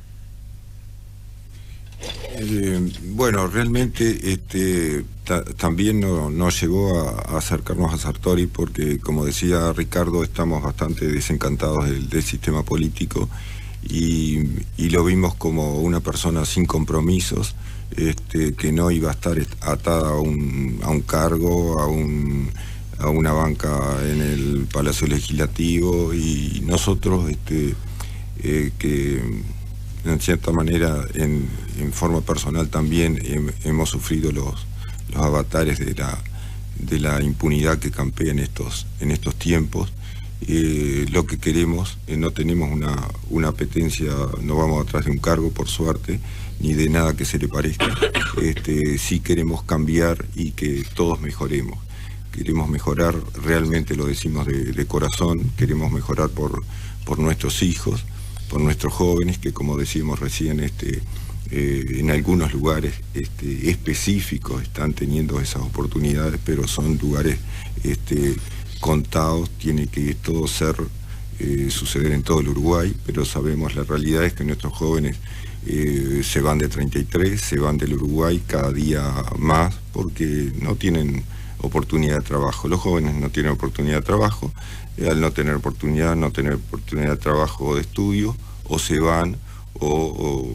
[SPEAKER 5] Eh, bueno, realmente este, ta, también no, nos llevó a, a acercarnos a Sartori porque, como decía Ricardo, estamos bastante desencantados del, del sistema político. Y, y lo vimos como una persona sin compromisos, este, que no iba a estar atada a un, a un cargo, a, un, a una banca en el Palacio Legislativo, y nosotros este, eh, que en cierta manera en, en forma personal también he, hemos sufrido los, los avatares de la, de la impunidad que campea en estos, en estos tiempos. Eh, lo que queremos, eh, no tenemos una, una apetencia, no vamos atrás de un cargo por suerte, ni de nada que se le parezca. Este, sí queremos cambiar y que todos mejoremos. Queremos mejorar, realmente lo decimos de, de corazón, queremos mejorar por, por nuestros hijos, por nuestros jóvenes, que como decíamos recién, este, eh, en algunos lugares este, específicos están teniendo esas oportunidades, pero son lugares este, contados, tiene que todo ser, eh, suceder en todo el Uruguay, pero sabemos, la realidad es que nuestros jóvenes eh, se van de treinta y tres, se van del Uruguay cada día más, porque no tienen oportunidad de trabajo. Los jóvenes no tienen oportunidad de trabajo, eh, al no tener oportunidad, no tener oportunidad de trabajo o de estudio, o se van, o, o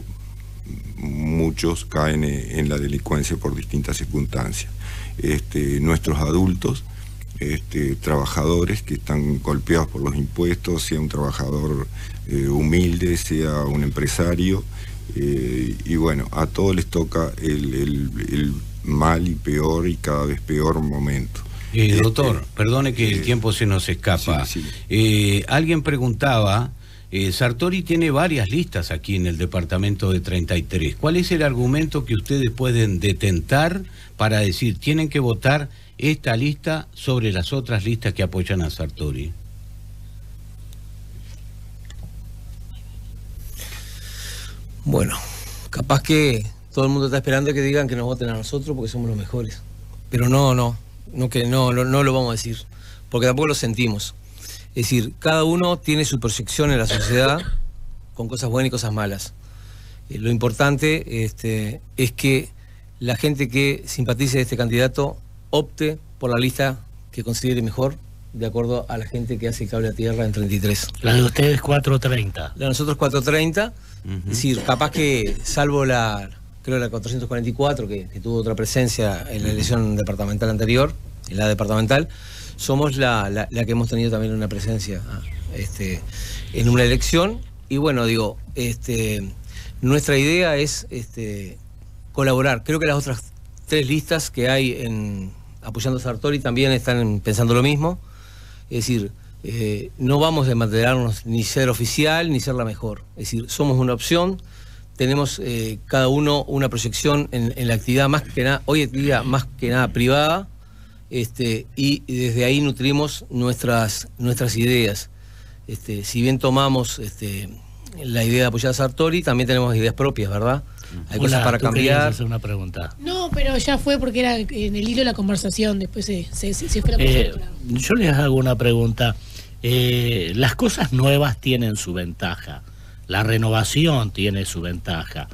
[SPEAKER 5] muchos caen en la delincuencia por distintas circunstancias. Este, nuestros adultos, Este, trabajadores que están golpeados por los impuestos, sea un trabajador eh, humilde, sea un empresario, eh, y bueno, a todos les toca el, el, el mal y peor y cada vez peor momento.
[SPEAKER 3] Eh, doctor, este, perdone que eh, el tiempo se nos escapa. Sí, sí. Eh, alguien preguntaba, eh, Sartori tiene varias listas aquí en el departamento de treinta y tres. ¿Cuál es el argumento que ustedes pueden detentar para decir, tienen que votar esta lista sobre las otras listas que apoyan a Sartori?
[SPEAKER 1] Bueno, capaz que todo el mundo está esperando que digan que nos voten a nosotros porque somos los mejores. Pero no, no, no, que no, no, no lo vamos a decir, porque tampoco lo sentimos. Es decir, cada uno tiene su proyección en la sociedad con cosas buenas y cosas malas. Eh, lo importante este, es que la gente que simpatice de este candidato opte por la lista que considere mejor, de acuerdo a la gente que hace cable a tierra en treinta y tres.
[SPEAKER 28] La de ustedes cuatrocientos treinta.
[SPEAKER 1] La de nosotros cuatrocientos treinta, uh-huh. Es decir, capaz que salvo la, creo la cuatrocientos cuarenta y cuatro, que, que tuvo otra presencia en la elección departamental anterior, en la departamental, somos la, la, la que hemos tenido también una presencia este, en una elección. Y bueno, digo, este, nuestra idea es este, colaborar. Creo que las otras tres listas que hay en apoyando a Sartori también están pensando lo mismo. Es decir, eh, no vamos a desmantelarnos ni ser oficial ni ser la mejor. Es decir, somos una opción, tenemos eh, cada uno una proyección en, en la actividad más que nada, hoy en día más que nada privada, este, y desde ahí nutrimos nuestras, nuestras ideas. Este, si bien tomamos este, la idea de apoyar a Sartori, también tenemos ideas propias, ¿verdad? Hay
[SPEAKER 28] Hola,
[SPEAKER 1] cosas para
[SPEAKER 28] ¿tú
[SPEAKER 1] cambiar.
[SPEAKER 28] querías hacer una pregunta?
[SPEAKER 6] No, pero ya fue porque era en el hilo de la conversación, después se, se, se fue la
[SPEAKER 28] eh, Yo les hago una pregunta. Eh, las cosas nuevas tienen su ventaja, la renovación tiene su ventaja,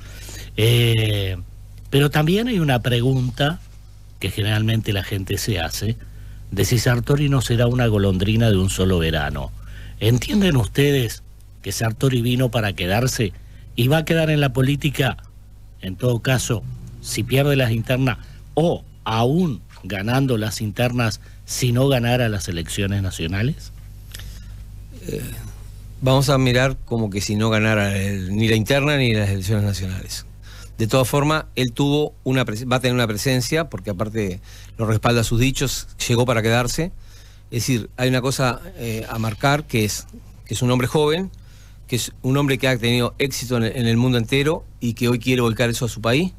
[SPEAKER 28] eh, pero también hay una pregunta que generalmente la gente se hace, de si Sartori no será una golondrina de un solo verano. ¿Entienden ustedes que Sartori vino para quedarse y va a quedar en la política? En todo caso, si pierde las internas o aún ganando las internas, si no ganara las elecciones nacionales?
[SPEAKER 1] Eh, vamos a mirar como que si no ganara el, ni la interna ni las elecciones nacionales. De todas formas, él tuvo una va a tener una presencia, porque aparte lo respalda sus dichos, llegó para quedarse. Es decir, hay una cosa eh, a marcar, que es, que es un hombre joven, que es un hombre que ha tenido éxito en el, en el mundo entero y que hoy quiere volcar eso a su país.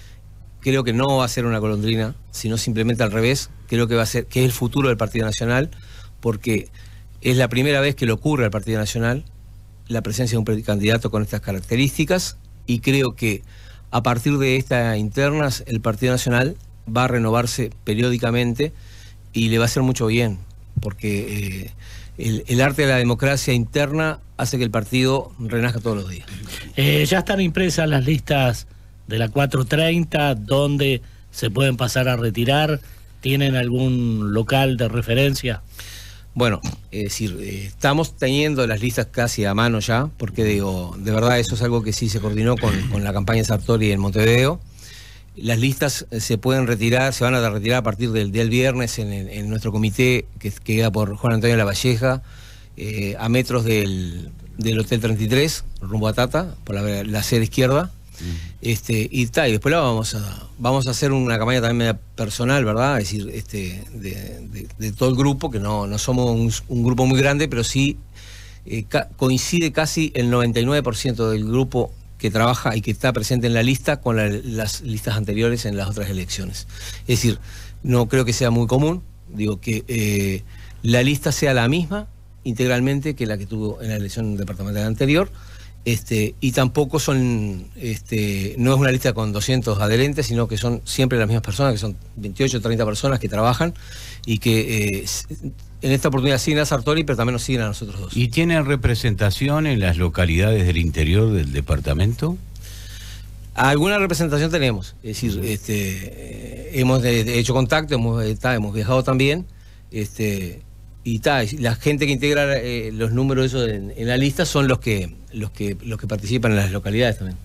[SPEAKER 1] Creo que no va a ser una golondrina, sino simplemente al revés. Creo que va a ser, que es el futuro del Partido Nacional, porque es la primera vez que le ocurre al Partido Nacional la presencia de un precandidato con estas características, y creo que a partir de estas internas el Partido Nacional va a renovarse periódicamente y le va a hacer mucho bien, porque... Eh, El, el arte de la democracia interna hace que el partido renazca todos los días.
[SPEAKER 28] Eh, ya están impresas las listas de la cuatrocientos treinta, donde se pueden pasar a retirar. ¿Tienen algún local de referencia?
[SPEAKER 1] Bueno, es decir, eh, estamos teniendo las listas casi a mano ya, porque digo, de verdad eso es algo que sí se coordinó con, con la campaña de Sartori en Montevideo. Las listas se pueden retirar, se van a retirar a partir del día del viernes en, en, en nuestro comité, que, que queda por Juan Antonio Lavalleja, eh, a metros del, del Hotel treinta y tres, rumbo a Tata, por la, la sede izquierda. Uh-huh. este, y, ta, y después la vamos a vamos a hacer una campaña también media personal, ¿verdad? Es decir, este, de, de, de todo el grupo, que no, no somos un, un grupo muy grande, pero sí eh, ca coincide casi el noventa y nueve por ciento del grupo que trabaja y que está presente en la lista con la, las listas anteriores en las otras elecciones. Es decir, no creo que sea muy común, digo, que eh, la lista sea la misma integralmente que la que tuvo en la elección departamental anterior, este, y tampoco son, este, no es una lista con doscientos adherentes, sino que son siempre las mismas personas, que son veintiocho o treinta personas que trabajan y que eh, en esta oportunidad siguen a Sartori, pero también nos siguen a nosotros dos.
[SPEAKER 3] ¿Y tienen representación en las localidades del interior del departamento?
[SPEAKER 1] Alguna representación tenemos, es decir, este, hemos de, de hecho contacto, hemos, ta, hemos viajado también, este, y ta, la gente que integra eh, los números esos en, en la lista son los que, los que, los que participan en las localidades también.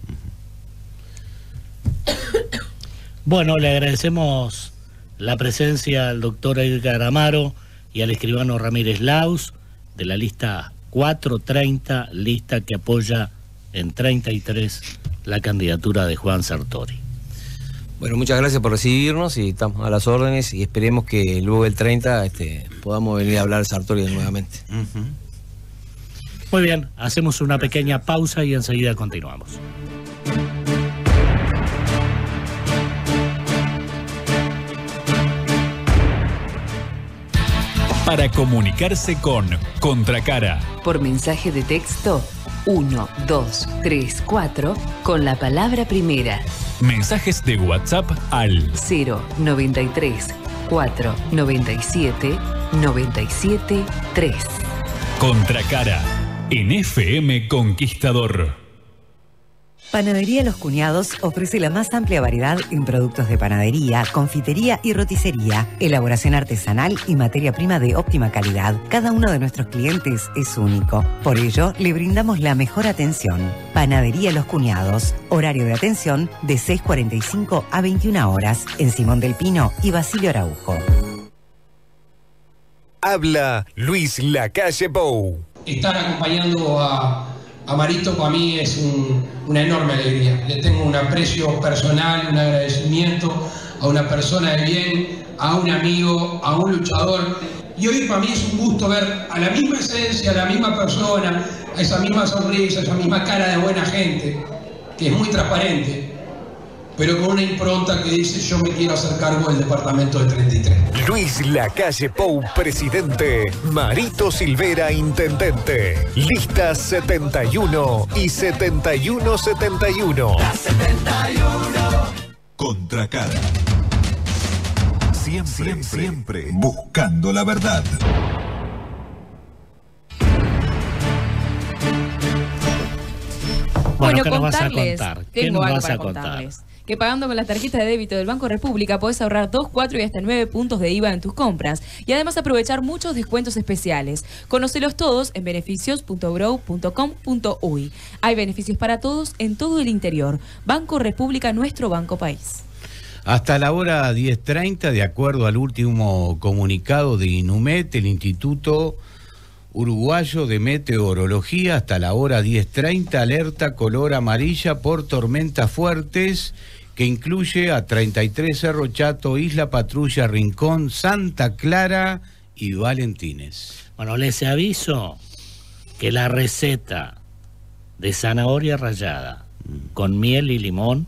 [SPEAKER 28] Bueno, le agradecemos la presencia al doctor Edgar Amaro y al escribano Ramírez Laus, de la lista cuatrocientos treinta, lista que apoya en treinta y tres la candidatura de Juan Sartori.
[SPEAKER 1] Bueno, muchas gracias por recibirnos y estamos a las órdenes, y esperemos que luego del treinta este, podamos venir a hablar de Sartori nuevamente.
[SPEAKER 28] Uh-huh. Muy bien, hacemos una pequeña pausa y enseguida continuamos.
[SPEAKER 15] Para comunicarse con Contracara.
[SPEAKER 2] Por mensaje de texto uno dos tres cuatro con la palabra primera.
[SPEAKER 15] Mensajes de WhatsApp al
[SPEAKER 2] cero noventa y tres cuatro noventa y siete noventa y siete tres.
[SPEAKER 15] Contracara en F M Conquistador.
[SPEAKER 22] Panadería Los Cuñados ofrece la más amplia variedad en productos de panadería, confitería y roticería, elaboración artesanal y materia prima de óptima calidad. Cada uno de nuestros clientes es único. Por ello, le brindamos la mejor atención. Panadería Los Cuñados. Horario de atención de seis cuarenta y cinco a veintiuna horas en Simón del Pino y Basilio Araujo.
[SPEAKER 11] Habla Luis Lacalle Pou.
[SPEAKER 8] Estar acompañando a, a Marito para mí es un, una enorme alegría. Le tengo un aprecio personal, un agradecimiento a una persona de bien, a un amigo, a un luchador. Y hoy para mí es un gusto ver a la misma esencia, a la misma persona, a esa misma sonrisa, a esa misma cara de buena gente, que es muy transparente, pero con una impronta que dice: yo me quiero hacer cargo del departamento de treinta y tres.
[SPEAKER 11] Luis Lacalle Pou, presidente. Marito Silvera, intendente. Listas setenta y uno y setenta y uno setenta y uno.
[SPEAKER 17] La setenta y uno. Contracara. Siempre, siempre, siempre buscando la verdad.
[SPEAKER 28] Bueno,
[SPEAKER 13] Bueno,
[SPEAKER 28] ¿qué nos vas a
[SPEAKER 13] contarles,
[SPEAKER 28] contar? ¿Qué
[SPEAKER 13] tengo
[SPEAKER 28] nos
[SPEAKER 13] algo
[SPEAKER 28] vas
[SPEAKER 13] para
[SPEAKER 28] a contar?
[SPEAKER 13] contarles. Que pagando con las tarjetas de débito del Banco República podés ahorrar dos, cuatro y hasta nueve puntos de I V A en tus compras y además aprovechar muchos descuentos especiales. Conócelos todos en beneficios punto grow punto com punto uy. Hay beneficios para todos en todo el interior. Banco República, nuestro banco país.
[SPEAKER 3] Hasta la hora diez treinta, de acuerdo al último comunicado de INUMET, el Instituto Uruguayo de Meteorología, hasta la hora diez treinta, alerta color amarilla por tormentas fuertes, que incluye a treinta y tres, Cerro Chato, Isla Patrulla, Rincón, Santa Clara y Valentines.
[SPEAKER 28] Bueno, les aviso que la receta de zanahoria rallada con miel y limón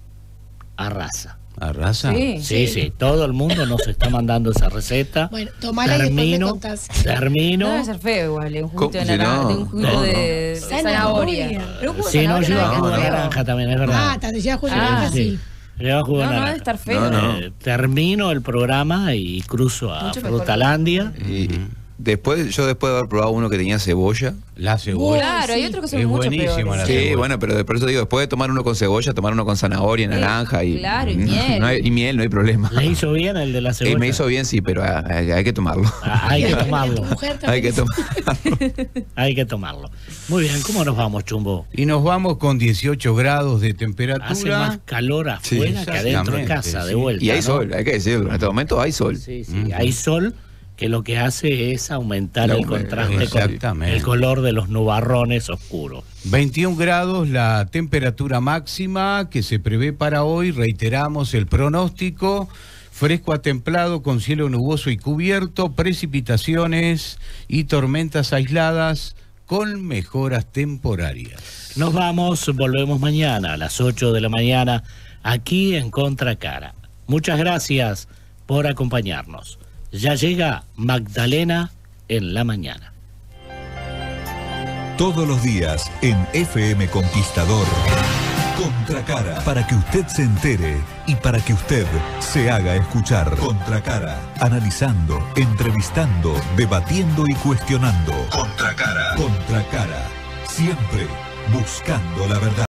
[SPEAKER 28] arrasa.
[SPEAKER 3] ¿Arrasa?
[SPEAKER 28] Sí, sí, sí, todo el mundo nos está mandando esa receta.
[SPEAKER 6] Bueno, tomala y después me
[SPEAKER 28] termino,
[SPEAKER 6] contás.
[SPEAKER 28] termino.
[SPEAKER 13] No debe ser feo igual, un juguito de,
[SPEAKER 28] ¿Cómo?
[SPEAKER 13] naranja,
[SPEAKER 28] No,
[SPEAKER 13] de un juguito
[SPEAKER 28] no,
[SPEAKER 13] de
[SPEAKER 28] no.
[SPEAKER 13] zanahoria. Pero un jugo de
[SPEAKER 28] Sí, no,
[SPEAKER 13] zanahoria
[SPEAKER 28] lleva
[SPEAKER 13] no
[SPEAKER 28] jugo
[SPEAKER 13] es
[SPEAKER 28] de
[SPEAKER 13] feo.
[SPEAKER 28] naranja también, es verdad.
[SPEAKER 6] Ah, te lleva jugo de naranja, sí.
[SPEAKER 28] Lleva jugo de
[SPEAKER 13] No, no
[SPEAKER 28] naranja.
[SPEAKER 13] debe estar feo.
[SPEAKER 28] No, no. Eh, termino el programa y cruzo a
[SPEAKER 13] Mucho mejor.
[SPEAKER 28] Frutalandia.
[SPEAKER 9] Y después, yo después de haber probado uno que tenía cebolla.
[SPEAKER 3] La cebolla.
[SPEAKER 13] Claro, hay otros que son
[SPEAKER 3] Es
[SPEAKER 13] mucho
[SPEAKER 3] buenísima
[SPEAKER 13] peores.
[SPEAKER 3] la
[SPEAKER 9] Sí,
[SPEAKER 3] cebolla.
[SPEAKER 9] bueno, pero por eso digo, después de tomar uno con cebolla, tomar uno con zanahoria, naranja y,
[SPEAKER 13] claro, y
[SPEAKER 9] no,
[SPEAKER 13] miel.
[SPEAKER 9] no hay, y miel, no hay problema.
[SPEAKER 28] ¿Le hizo bien el de la
[SPEAKER 9] Eh,
[SPEAKER 28] cebolla?
[SPEAKER 9] me hizo bien, sí, pero hay, hay que tomarlo.
[SPEAKER 28] Ah, hay que tomarlo.
[SPEAKER 9] hay que tomarlo.
[SPEAKER 28] Hay que tomarlo. Muy bien, ¿cómo nos vamos, Chumbo?
[SPEAKER 3] Y nos vamos con dieciocho grados de temperatura.
[SPEAKER 28] Hace más calor afuera
[SPEAKER 9] Sí,
[SPEAKER 28] que adentro de
[SPEAKER 9] exactamente,
[SPEAKER 28] casa, de
[SPEAKER 9] sí.
[SPEAKER 28] vuelta.
[SPEAKER 9] Y hay
[SPEAKER 28] ¿no?
[SPEAKER 9] sol, hay que decirlo. En este momento hay sol.
[SPEAKER 28] Sí, sí, hay sol que lo que hace es aumentar
[SPEAKER 9] La
[SPEAKER 28] el
[SPEAKER 9] humedad,
[SPEAKER 28] contraste con
[SPEAKER 3] exactamente.
[SPEAKER 28] el color de los nubarrones oscuros.
[SPEAKER 3] veintiún grados la temperatura máxima que se prevé para hoy. Reiteramos el pronóstico: fresco a templado con cielo nuboso y cubierto, precipitaciones y tormentas aisladas con mejoras temporarias.
[SPEAKER 28] Nos vamos, volvemos mañana a las ocho de la mañana aquí en Contracara. Muchas gracias por acompañarnos. Ya llega Magdalena en la mañana.
[SPEAKER 17] Todos los días en F M Conquistador. Contracara. Para que usted se entere y para que usted se haga escuchar. Contracara. Analizando, entrevistando, debatiendo y cuestionando. Contracara. Contracara. Siempre buscando la verdad.